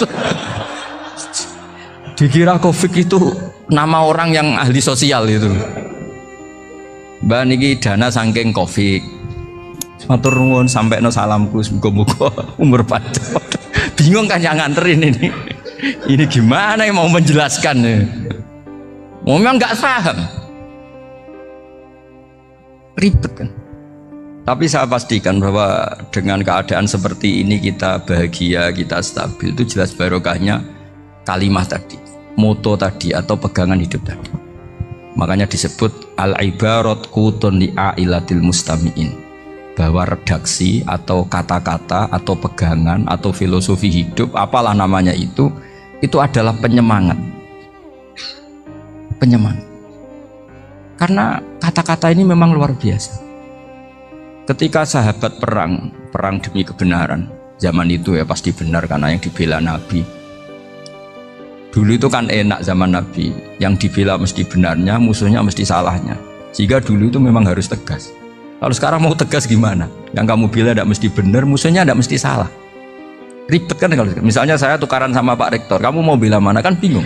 Dikira Covid itu nama orang yang ahli sosial itu. Mbah niki dana saking Covid. Matur nuwun sampekno salamku, muga-muga umur panjang. Bingung kan yang nganterin ini. Ini gimana yang mau menjelaskan? Memang nggak paham. Ribet kan. Tapi saya pastikan bahwa dengan keadaan seperti ini kita bahagia, kita stabil, itu jelas barokahnya kalimah tadi, moto tadi atau pegangan hidup tadi. Makanya disebut al-ibarat qutun li ailatil mustami'in, bahwa redaksi atau kata-kata atau pegangan atau filosofi hidup, apalah namanya itu, itu adalah penyemangat. Penyemangat. Karena kata-kata ini memang luar biasa. Ketika sahabat perang, perang demi kebenaran, zaman itu ya pasti benar karena yang dibela Nabi. Dulu itu kan enak zaman Nabi, yang dibela mesti benarnya, musuhnya mesti salahnya. Sehingga dulu itu memang harus tegas. Kalau sekarang mau tegas gimana? Yang kamu bela tidak mesti benar, musuhnya tidak mesti salah. Ribet kan kalau misalnya saya tukaran sama Pak Rektor, kamu mau bela mana kan bingung.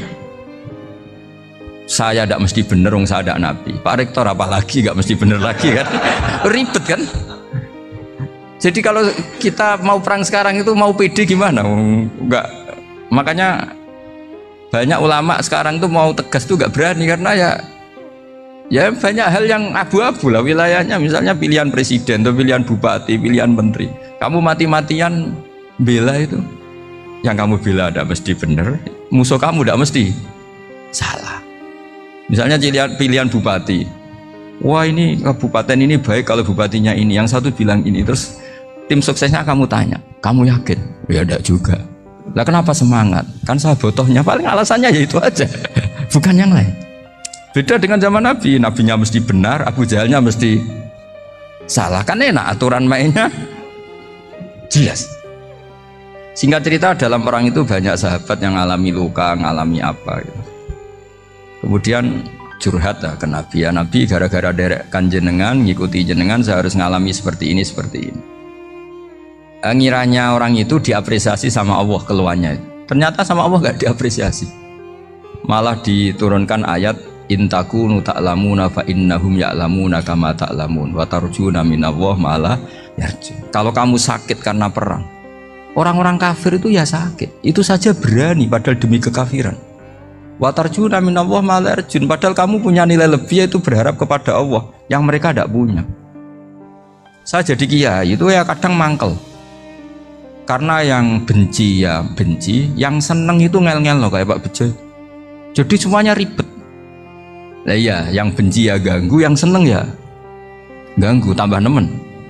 Saya tidak mesti bener, wong saya tidak Nabi. Pak Rektor apalagi nggak mesti bener lagi kan? Ribet kan? Jadi kalau kita mau perang sekarang itu mau pede gimana? Enggak. Makanya banyak ulama sekarang tuh mau tegas tuh nggak berani karena ya ya banyak hal yang abu-abu lah wilayahnya. Misalnya pilihan presiden atau pilihan bupati, pilihan menteri. Kamu mati-matian bela itu, yang kamu bela tidak mesti bener, musuh kamu tidak mesti salah. Misalnya pilihan, pilihan bupati, wah ini kabupaten ini baik kalau bupatinya ini, yang satu bilang ini, terus tim suksesnya kamu tanya, kamu yakin? Ya enggak juga. Lah kenapa semangat? Kan saya botohnya, paling alasannya ya itu aja, bukan yang lain. Beda dengan zaman Nabi, nabinya mesti benar, Abu Jahalnya mesti salah, kan enak aturan mainnya jelas. Singkat cerita dalam perang itu banyak sahabat yang ngalami luka, ngalami apa gitu. Kemudian curhat lah ke Nabi, ya Nabi gara-gara derekkan jenengan, ngikuti jenengan saya harus ngalami seperti ini, seperti ini. Ngiranya orang itu diapresiasi sama Allah keluarnya, ternyata sama Allah gak diapresiasi. Malah diturunkan ayat intakunu ta'lamuna fa innahum ya'lamuna kama ta'lamun wa tarjuna minallah malah yarju. Kalau kamu sakit karena perang, orang-orang kafir itu ya sakit, itu saja berani padahal demi kekafiran. Wa tarjuna minallah malah yarjun, padahal kamu punya nilai lebih yaitu berharap kepada Allah yang mereka tidak punya. Saya jadi kiai itu ya kadang mangkel. Karena yang benci ya benci, yang seneng itu ngel-ngel loh kayak Pak Bejo. Jadi semuanya ribet. Nah iya, yang benci ya ganggu, yang seneng ya ganggu, tambah nemen.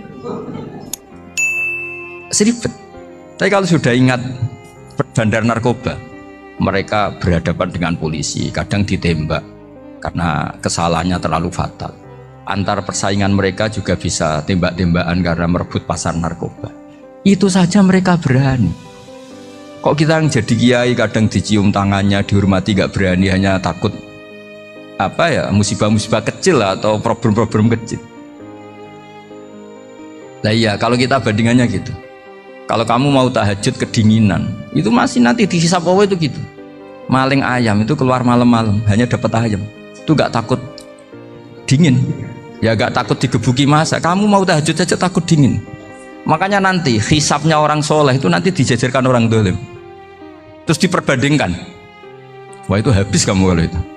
Seribet. Tapi kalau sudah ingat bandar narkoba, mereka berhadapan dengan polisi, kadang ditembak karena kesalahannya terlalu fatal. Antar persaingan mereka juga bisa tembak-tembakan karena merebut pasar narkoba. Itu saja mereka berani. Kok kita yang jadi kiai kadang dicium tangannya, dihormati gak berani, hanya takut apa ya musibah-musibah kecil lah, atau problem-problem kecil. Nah iya, kalau kita bandingannya gitu, kalau kamu mau tahajud kedinginan, itu masih nanti dihisap Allah itu gitu. Maling ayam itu keluar malam-malam hanya dapat ayam, itu gak takut dingin, ya gak takut digebuki masa. Kamu mau tahajud saja takut dingin. Makanya nanti hisapnya orang soleh itu nanti dijajarkan orang dolim, terus diperbandingkan. Wah itu habis kamu kalau itu.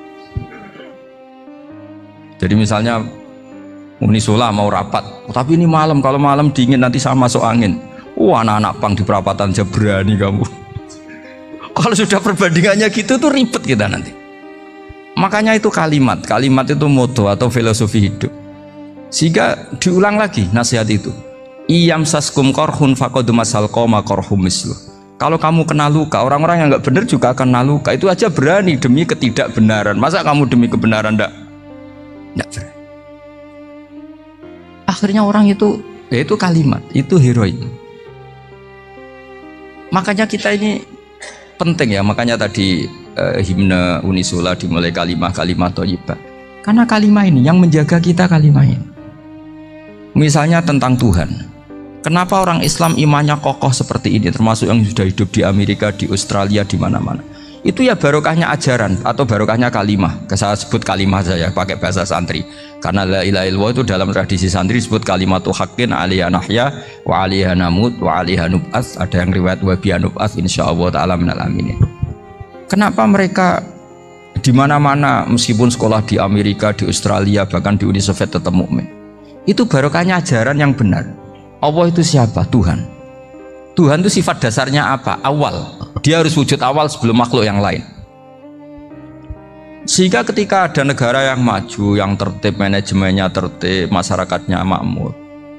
Jadi misalnya Unisula mau rapat, oh, tapi ini malam, kalau malam dingin nanti sama masuk angin. Wah, anak-anak pang di perapatan aja berani kamu. Kalau sudah perbandingannya gitu tuh ribet kita nanti. Makanya itu kalimat, kalimat itu moto atau filosofi hidup. Sehingga diulang lagi nasihat itu. Iyam saskum korhun fakodu masal koma korhum mislu. Kalau kamu kena luka, orang-orang yang nggak benar juga akan kena luka. Itu aja berani demi ketidakbenaran. Masa kamu demi kebenaran ndak? Ndak berani. Akhirnya orang itu, ya itu kalimat, itu heroik. Makanya kita ini penting ya, makanya tadi eh, himne Unisula dimulai kalimah-kalimah thayyibah. Karena kalimah ini yang menjaga kita, kalimah ini. Misalnya tentang Tuhan. Kenapa orang Islam imannya kokoh seperti ini, termasuk yang sudah hidup di Amerika, di Australia, di mana-mana. Itu ya barokahnya ajaran atau barokahnya kalimah. Saya sebut kalimah saya pakai bahasa santri. Karena la ilaha illallah itu dalam tradisi santri disebut kalimatu haqqin alaiha nahya wa alaiha namut wa alaiha nub'ats. Ada yang riwayat wa biha nub'ats insyaallah taala minal aminin. Kenapa mereka di mana-mana meskipun sekolah di Amerika, di Australia, bahkan di Uni Soviet tetap mukmin? Itu barokahnya ajaran yang benar. Allah itu siapa? Tuhan. Tuhan itu sifat dasarnya apa? Awal. Dia harus wujud awal sebelum makhluk yang lain. Sehingga ketika ada negara yang maju, yang tertib, manajemennya tertib, masyarakatnya makmur,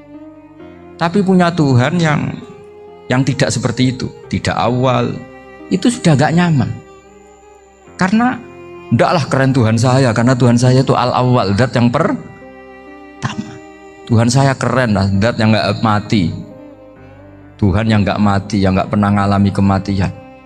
tapi punya Tuhan yang yang tidak seperti itu, tidak awal, itu sudah gak nyaman. Karena ndaklah keren Tuhan saya, karena Tuhan saya itu al-awwal, zat yang pertama. Tuhan saya keren lah, zat yang gak mati. Tuhan yang gak mati, yang gak pernah mengalami kematian.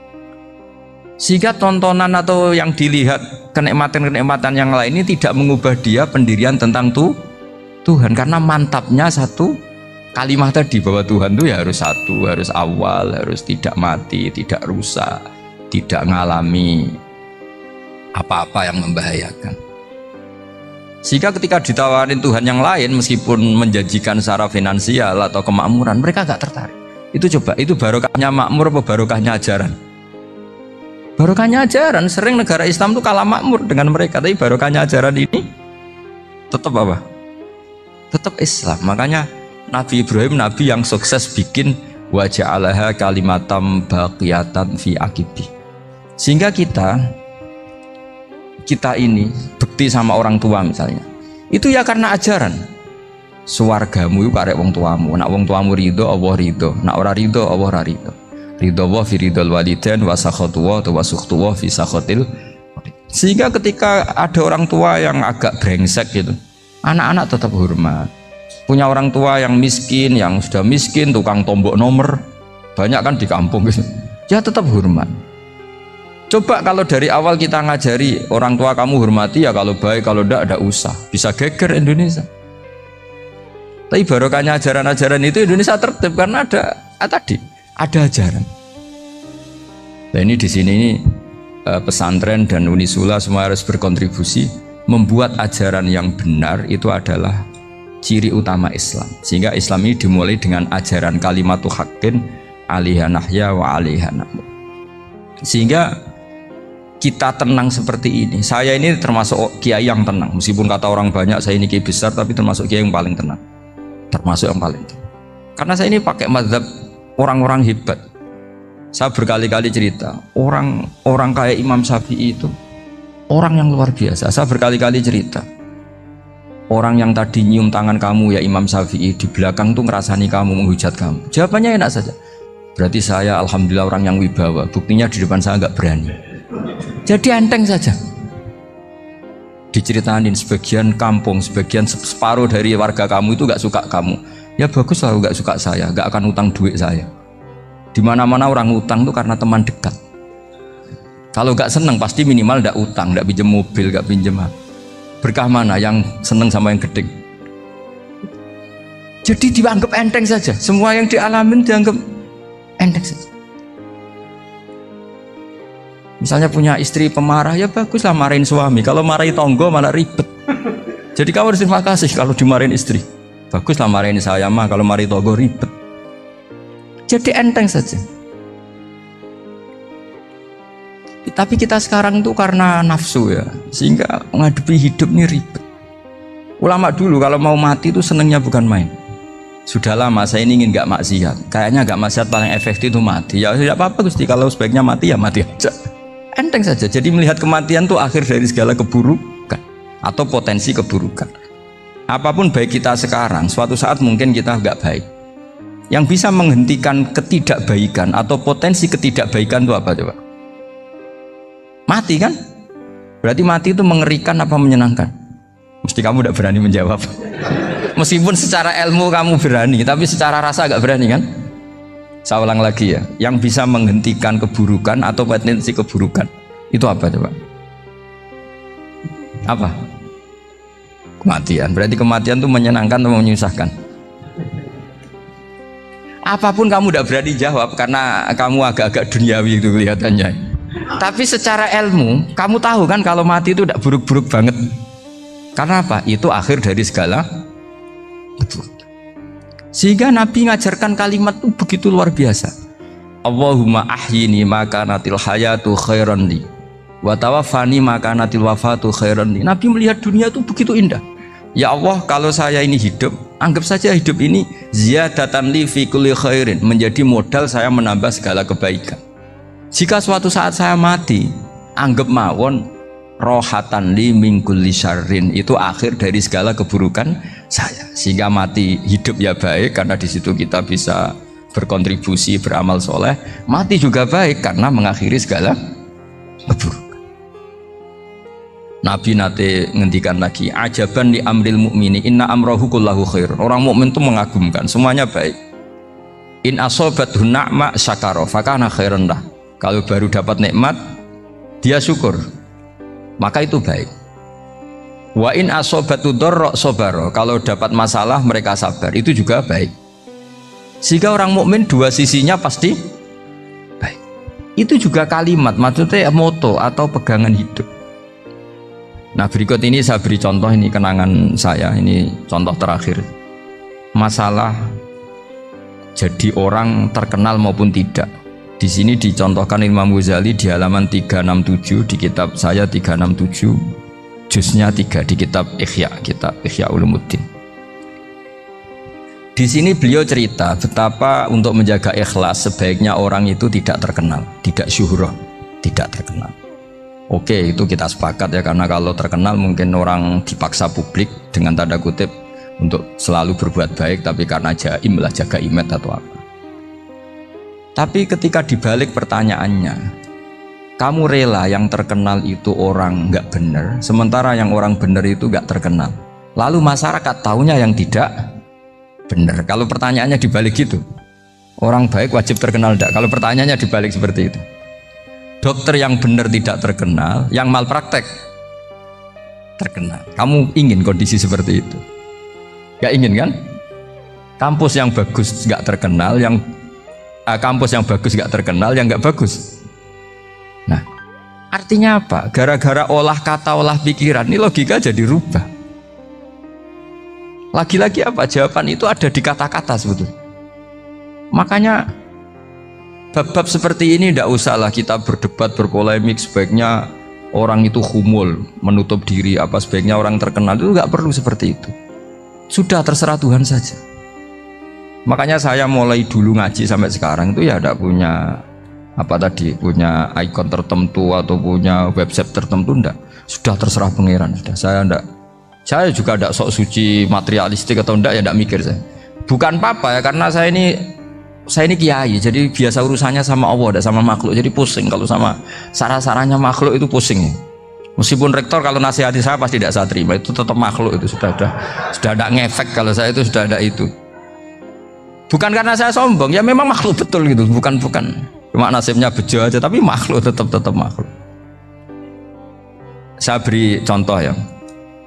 Sehingga tontonan atau yang dilihat kenikmatan-kenikmatan yang lain ini tidak mengubah dia pendirian tentang tuh Tuhan, karena mantapnya satu kalimat tadi bahwa Tuhan itu ya harus satu, harus awal, harus tidak mati, tidak rusak, tidak mengalami apa-apa yang membahayakan. Sehingga ketika ditawarin Tuhan yang lain meskipun menjanjikan secara finansial atau kemakmuran, mereka gak tertarik. Itu coba, itu barokahnya makmur apa barokahnya ajaran? Barokahnya ajaran. Sering negara Islam itu kalah makmur dengan mereka, tapi barokahnya ajaran ini tetap apa? Tetap Islam. Makanya Nabi Ibrahim, Nabi yang sukses bikin wa ja'alaha kalimatam baqiyatan fi aqibi. Sehingga kita kita ini bekti sama orang tua misalnya, itu ya karena ajaran. Suwargamu itu karek wong tuamu, nak wong tuamu ridho Allah ridho, nak ora ridho Allah ora ridho. Ridho wa fi ridhol walidain wa sakhatu wa wa sukhtu wa fi sakhatil. Sehingga ketika ada orang tua yang agak brengsek gitu, anak-anak tetap hormat. Punya orang tua yang miskin, yang sudah miskin, tukang tombok nomor, banyak kan di kampung gitu, ya tetap hormat. Coba kalau dari awal kita ngajari orang tua kamu hormati ya, kalau baik, kalau enggak ada usah, bisa geger Indonesia. Tapi barokahnya ajaran-ajaran itu Indonesia tertib karena ada ah, tadi ada ajaran. Nah ini di sini ini eh, pesantren dan Unisula semua harus berkontribusi membuat ajaran yang benar itu adalah ciri utama Islam. Sehingga Islam ini dimulai dengan ajaran kalimatu haqqin alaiha nahya wa alaiha namut. Sehingga kita tenang seperti ini. Saya ini termasuk kiai yang tenang, meskipun kata orang banyak saya ini kiai besar, tapi termasuk kiai yang paling tenang, termasuk yang paling tenang. Karena saya ini pakai mazhab orang-orang hebat. Saya berkali-kali cerita, orang-orang kayak Imam Syafi'i itu orang yang luar biasa. Saya berkali-kali cerita, orang yang tadi nyium tangan kamu ya Imam Syafi'i, di belakang tuh ngerasani kamu, menghujat kamu. Jawabannya enak saja, berarti saya alhamdulillah orang yang wibawa, buktinya di depan saya nggak berani. Jadi enteng saja. Diceritain sebagian kampung, sebagian separuh dari warga kamu itu nggak suka kamu. Ya bagus lah nggak suka saya, nggak akan utang duit saya. Di mana-mana orang utang tuh karena teman dekat. Kalau nggak seneng pasti minimal nggak utang, nggak pinjam mobil, nggak pinjam apa. berkah mana, yang seneng sama yang gedeng. Jadi dianggap enteng saja, semua yang dialamin dianggap enteng saja. Misalnya punya istri pemarah, ya baguslah marahin suami. Kalau marahin tonggo malah ribet. Jadi kamu harus terima kasih kalau dimarahin istri. Baguslah marahin saya mah, kalau marahin tonggo ribet. Jadi enteng saja. Tapi kita sekarang tuh karena nafsu ya, sehingga menghadapi hidup ini ribet. Ulama dulu kalau mau mati itu senengnya bukan main. Sudah lama saya ini ingin gak maksiat, kayaknya gak maksiat paling efektif itu mati. Ya tidak apa-apa Gusti, kalau sebaiknya mati ya mati aja. Enteng saja. Jadi melihat kematian itu akhir dari segala keburukan atau potensi keburukan. Apapun baik kita sekarang, suatu saat mungkin kita gak baik. Yang bisa menghentikan ketidakbaikan atau potensi ketidakbaikan itu apa coba? Mati kan? Berarti mati itu mengerikan apa menyenangkan? Mesti kamu tidak berani menjawab. Meskipun secara ilmu kamu berani, tapi secara rasa agak berani kan? Saya ulang lagi ya, yang bisa menghentikan keburukan atau potensi keburukan itu apa coba? Apa? Kematian. Berarti kematian itu menyenangkan atau menyusahkan? Apapun kamu tidak berani jawab karena kamu agak-agak duniawi itu kelihatannya. Tapi secara ilmu, kamu tahu kan kalau mati itu tidak buruk-buruk banget. Karena apa? Itu akhir dari segala. Sehingga Nabi ngajarkan kalimat itu begitu luar biasa. Allahumma ahyini maka natil hayatu khairan li wa tawaffani maka natil wafatu khairan li. Nabi melihat dunia itu begitu indah. Ya Allah, kalau saya ini hidup, anggap saja hidup ini ziyadatan li fi kulli khairin, menjadi modal saya menambah segala kebaikan. Jika suatu saat saya mati, anggap mawon rohatan li min kulli syarrin, itu akhir dari segala keburukan saya. Sehingga mati hidup ya baik karena di situ kita bisa berkontribusi beramal soleh. Mati juga baik karena mengakhiri segala keburukan. Nabi nate ngendikan lagi, ajaban li amril mu'mini inna amrahu kullahu khair. Orang mukmin itu mengagumkan, semuanya baik. In asobathu na'ma syakara fakana khairan lah. Kalau baru dapat nikmat dia syukur, maka itu baik. Wa in asobatu dharra sabara, kalau dapat masalah mereka sabar, itu juga baik. Sehingga orang mukmin dua sisinya pasti baik. Itu juga kalimat, maksudnya moto atau pegangan hidup. Nah berikut ini saya beri contoh, ini kenangan saya, ini contoh terakhir. Masalah jadi orang terkenal maupun tidak. Di sini dicontohkan Imam Ghazali di halaman tiga enam tujuh di kitab saya tiga enam tujuh, juznya tiga di kitab Ihya, kitab Ihya Ulumuddin. Di sini beliau cerita betapa untuk menjaga ikhlas sebaiknya orang itu tidak terkenal, tidak syuhrah, tidak terkenal. Oke, itu kita sepakat ya, karena kalau terkenal mungkin orang dipaksa publik dengan tanda kutip untuk selalu berbuat baik, tapi karena jaim lah, jaga image atau apa. Tapi ketika dibalik pertanyaannya, kamu rela yang terkenal itu orang nggak benar, sementara yang orang benar itu nggak terkenal. Lalu masyarakat taunya yang tidak benar. Kalau pertanyaannya dibalik gitu, orang baik wajib terkenal enggak? Kalau pertanyaannya dibalik seperti itu. Dokter yang benar tidak terkenal, yang malpraktek terkenal. Kamu ingin kondisi seperti itu? Gak ingin kan? Kampus yang bagus gak terkenal, yang uh, kampus yang bagus gak terkenal, yang gak bagus. Nah, artinya apa? Gara-gara olah kata, olah pikiran, ini logika jadi rubah. Lagi-lagi apa? Jawaban itu ada di kata-kata sebetulnya. Makanya bab-bab seperti ini tidak usahlah kita berdebat, berpolemik. Sebaiknya orang itu humul, menutup diri, apa sebaiknya orang terkenal, itu nggak perlu seperti itu. Sudah terserah Tuhan saja. Makanya saya mulai dulu ngaji sampai sekarang itu ya tidak punya apa tadi, punya ikon tertentu atau punya website tertentu, enggak. Sudah terserah pangeran. Sudah, saya enggak, saya juga tidak sok suci materialistik atau enggak, ya enggak mikir saya. Bukan apa-apa ya, karena saya ini saya ini kiai, jadi biasa urusannya sama Allah, tidak sama makhluk. Jadi pusing kalau sama sarah-sarahnya makhluk itu pusing. Meskipun rektor kalau nasihati saya pasti tidak saya terima, itu tetap makhluk, itu sudah ada, sudah ada ngefek kalau saya itu sudah ada itu. Bukan karena saya sombong, ya memang makhluk betul gitu, bukan bukan. Cuma nasibnya bejo aja, tapi makhluk tetap tetap makhluk. Saya beri contoh ya.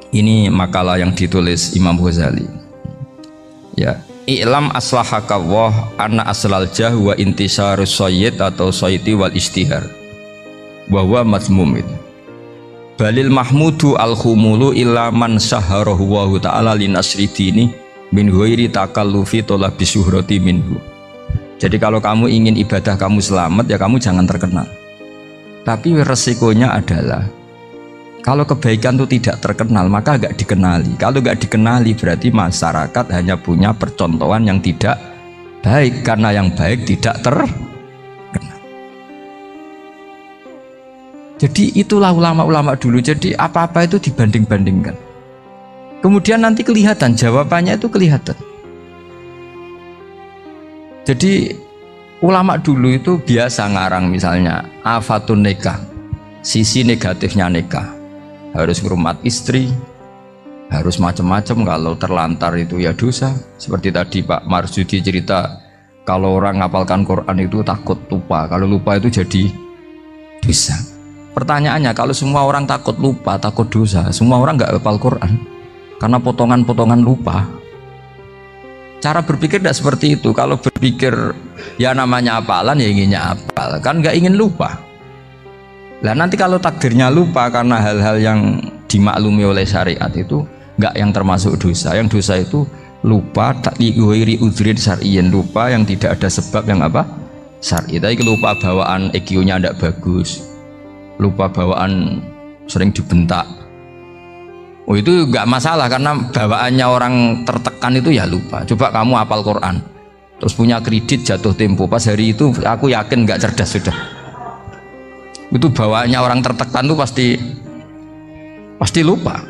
Ini makalah yang ditulis Imam Ghazali. Ya, i'lam aslahaka Allah anna aslal jah wa intisarus sayyid atau sayyidi wal istihar. Wa huwa mazmum itu. Balil mahmudu al khumulu illa man saharahu wa ta'ala li nasri dini min ghairi takallufi talabi syuhrati minhu. Jadi kalau kamu ingin ibadah kamu selamat ya kamu jangan terkenal. Tapi resikonya adalah kalau kebaikan itu tidak terkenal maka gak dikenali. Kalau gak dikenali berarti masyarakat hanya punya percontohan yang tidak baik karena yang baik tidak terkenal. Jadi itulah ulama-ulama dulu. Jadi apa-apa itu dibanding-bandingkan. Kemudian nanti kelihatan jawabannya itu kelihatan. Jadi ulama dulu itu biasa ngarang misalnya afatun nikah, sisi negatifnya nikah. Harus ngurmat istri, harus macam-macam, kalau terlantar itu ya dosa. Seperti tadi Pak Marsudi cerita, kalau orang ngapalkan Quran itu takut lupa, kalau lupa itu jadi dosa. Pertanyaannya, kalau semua orang takut lupa, takut dosa, semua orang nggak hafal Quran karena potongan-potongan lupa. Cara berpikir tidak seperti itu. Kalau berpikir ya namanya hafalan ya inginnya hafal, kan nggak ingin lupa. Lah nanti kalau takdirnya lupa karena hal-hal yang dimaklumi oleh syariat itu enggak yang termasuk dosa. Yang dosa itu lupa takliwiri udhrin syar'iyyan, lupa yang tidak ada sebab yang apa? Syar'i. Tapi lupa bawaan E Q-nya tidak bagus. Lupa bawaan sering dibentak. Oh itu enggak masalah karena bawaannya orang tertekan itu ya lupa. Coba kamu hafal Quran. Terus punya kredit jatuh tempo. Pas hari itu aku yakin enggak cerdas sudah. Itu bawaannya orang tertekan tuh pasti pasti lupa.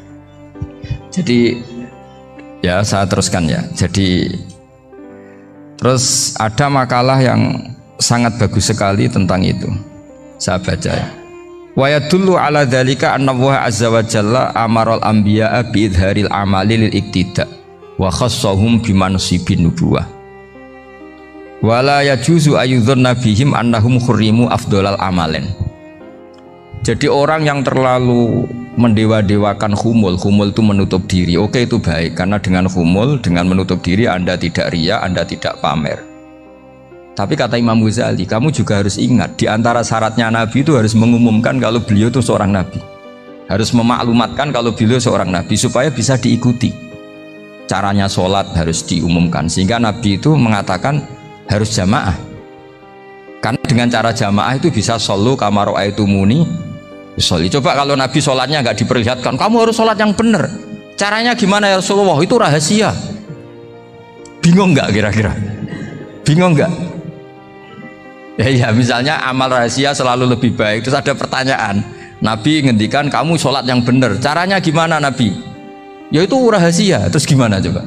Jadi ya saya teruskan ya. Jadi terus ada makalah yang sangat bagus sekali tentang itu. Saya baca ya. Wa yadullu ala dzalika anna Allah azza wa jalla amaral anbiya'a bi idharil amali lil iktida wa khassahum bi mansibin nubuwah. Wala yajuzu ayyudhanna bihim annahum khurrimu afdolal amalen. Jadi orang yang terlalu mendewa-dewakan khumul, khumul itu menutup diri. Oke itu baik karena dengan khumul, dengan menutup diri Anda tidak riya, Anda tidak pamer. Tapi kata Imam Ghazali, kamu juga harus ingat di antara syaratnya Nabi itu harus mengumumkan kalau beliau itu seorang Nabi. Harus memaklumatkan kalau beliau seorang Nabi supaya bisa diikuti. Caranya sholat harus diumumkan sehingga Nabi itu mengatakan harus jamaah, karena dengan cara jamaah itu bisa solu kama ra'aitumuni usolli. Coba kalau Nabi sholatnya nggak diperlihatkan, kamu harus sholat yang benar, caranya gimana ya Rasulullah, itu rahasia. Bingung nggak kira-kira? Bingung nggak? Ya, ya misalnya amal rahasia selalu lebih baik. Terus ada pertanyaan, Nabi ngendikan kamu sholat yang benar, caranya gimana Nabi? Ya itu rahasia. Terus gimana coba?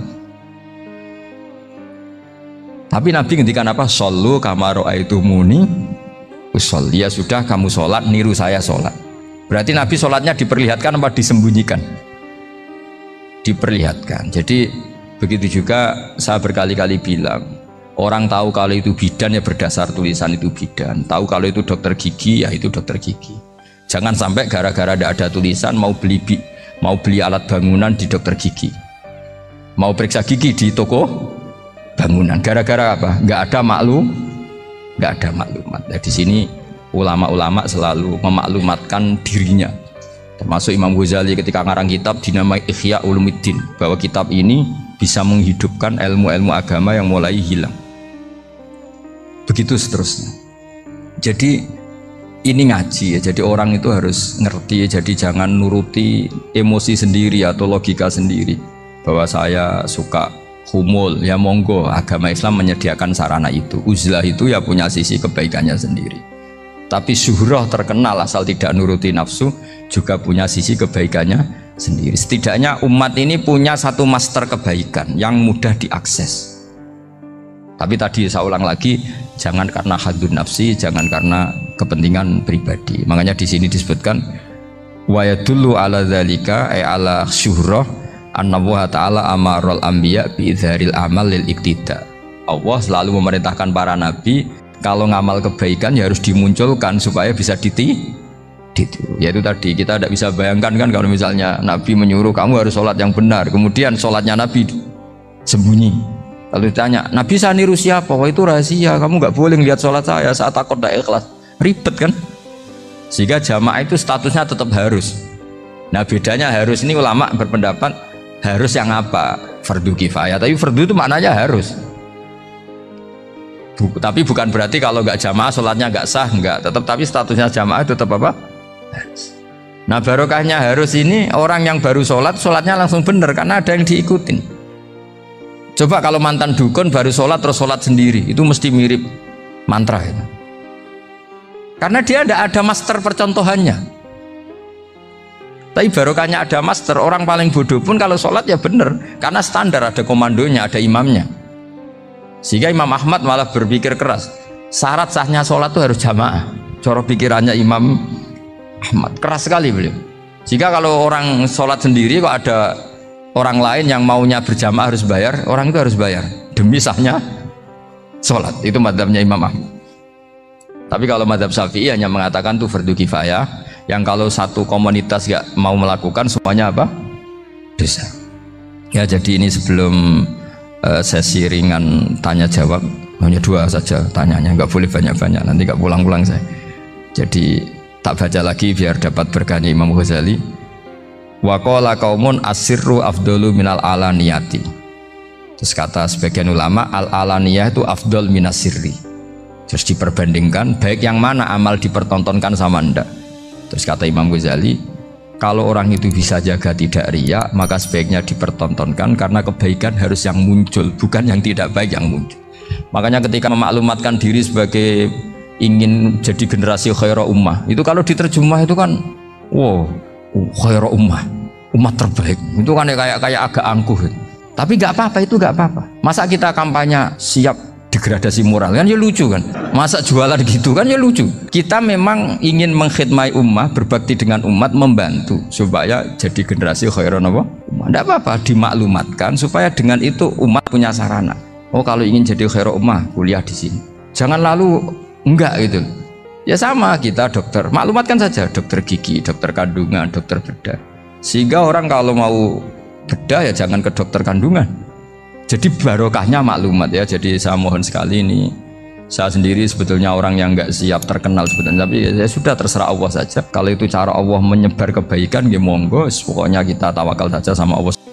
Tapi Nabi ngendikan apa? Shollu kama ra'aitumuni usolli. Ya sudah kamu sholat, niru saya sholat. Berarti Nabi sholatnya diperlihatkan apa disembunyikan? Diperlihatkan. Jadi begitu juga saya berkali-kali bilang, orang tahu kalau itu bidan ya berdasar tulisan itu bidan. Tahu kalau itu dokter gigi ya itu dokter gigi. Jangan sampai gara-gara tidak ada tulisan mau beli mau beli alat bangunan di dokter gigi, mau periksa gigi di toko bangunan, gara-gara apa? Nggak ada maklum, nggak ada maklumat. Nah, di sini ulama-ulama selalu memaklumatkan dirinya, termasuk Imam Ghazali ketika ngarang kitab dinamai Ihya Ulumuddin, bahwa kitab ini bisa menghidupkan ilmu-ilmu agama yang mulai hilang. Begitu seterusnya. Jadi ini ngaji ya, jadi orang itu harus ngerti ya, jadi jangan nuruti emosi sendiri atau logika sendiri bahwa saya suka humul, ya monggo, agama Islam menyediakan sarana itu. Uzlah itu ya punya sisi kebaikannya sendiri. Tapi syuhrah terkenal asal tidak nuruti nafsu juga punya sisi kebaikannya sendiri. Setidaknya umat ini punya satu master kebaikan yang mudah diakses. Tapi tadi saya ulang lagi, jangan karena hadun nafsi, jangan karena kepentingan pribadi. Makanya di sini disebutkan wa yadullu ala dzalika ay ala syuhrah anna Allah ta'ala amarul anbiya bi idharil amal lil iktida. Allah selalu memerintahkan para nabi kalau ngamal kebaikan ya harus dimunculkan supaya bisa diti, ditiru. Yaitu tadi kita tidak bisa bayangkan kan kalau misalnya Nabi menyuruh kamu harus sholat yang benar, kemudian sholatnya Nabi sembunyi. Lalu ditanya, Nabi saya niru siapa? Wah itu rahasia, kamu nggak boleh lihat sholat saya, saat takut tidak ikhlas. Ribet kan? Sehingga jamaah itu statusnya tetap harus. Nah bedanya harus ini ulama berpendapat harus yang apa? Fardu kifayah, tapi fardu itu maknanya harus. Buk, tapi bukan berarti kalau nggak jamaah sholatnya nggak sah, nggak. Tetap tapi statusnya jamaah tetap apa? Harus. Nah barokahnya harus ini orang yang baru sholat, sholatnya langsung benar karena ada yang diikutin. Coba kalau mantan dukun baru sholat terus sholat sendiri, itu mesti mirip mantra ya. Karena dia tidak ada master percontohannya. Tapi barokahnya ada master, orang paling bodoh pun kalau sholat ya benar, karena standar ada komandonya, ada imamnya. Sehingga Imam Ahmad malah berpikir keras, syarat sahnya sholat itu harus jamaah. Cara pikirannya Imam Ahmad keras sekali beliau. Jika kalau orang sholat sendiri kok ada orang lain yang maunya berjamaah harus bayar, orang itu harus bayar demi sahnya sholat. Itu madzhabnya Imam Ahmad. Tapi kalau madzhab Syafi'i hanya mengatakan itu fardu kifayah, yang kalau satu komunitas gak mau melakukan semuanya apa? Dosa. Ya jadi ini sebelum uh, sesi ringan tanya jawab, hanya dua saja tanyanya, nggak boleh banyak-banyak, nanti gak pulang-pulang saya. Jadi tak baca lagi biar dapat berkahnya Imam Ghazali. Wa qala qaumun asirru afdalu minal alaniyati. Terus kata sebagian ulama al alaniyah itu afdal minas sirri. Terus diperbandingkan baik yang mana amal dipertontonkan sama anda. Terus kata Imam Ghazali, kalau orang itu bisa jaga tidak riya, maka sebaiknya dipertontonkan karena kebaikan harus yang muncul, bukan yang tidak baik yang muncul. Makanya ketika memaklumatkan diri sebagai ingin jadi generasi khairah ummah, itu kalau diterjemah itu kan wow, khairah ummah, umat terbaik. Itu kan kayak kayak agak angkuh. Tapi nggak apa-apa, itu nggak apa-apa. Masa kita kampanye siap degradasi moral kan ya lucu kan, masa jualan gitu kan ya lucu. Kita memang ingin mengkhidmati ummah, berbakti dengan umat, membantu supaya jadi generasi khairun apa? Ummah. Tidak apa-apa dimaklumatkan supaya dengan itu umat punya sarana. Oh kalau ingin jadi khairun ummah kuliah di sini. Jangan lalu enggak gitu. Ya sama kita dokter, maklumatkan saja dokter gigi, dokter kandungan, dokter bedah. Sehingga orang kalau mau bedah ya jangan ke dokter kandungan. Jadi barokahnya maklumat ya. Jadi saya mohon sekali ini, saya sendiri sebetulnya orang yang nggak siap terkenal sebetulnya, tapi ya sudah terserah Allah saja. Kalau itu cara Allah menyebar kebaikan, ya monggo. Pokoknya kita tawakal saja sama Allah.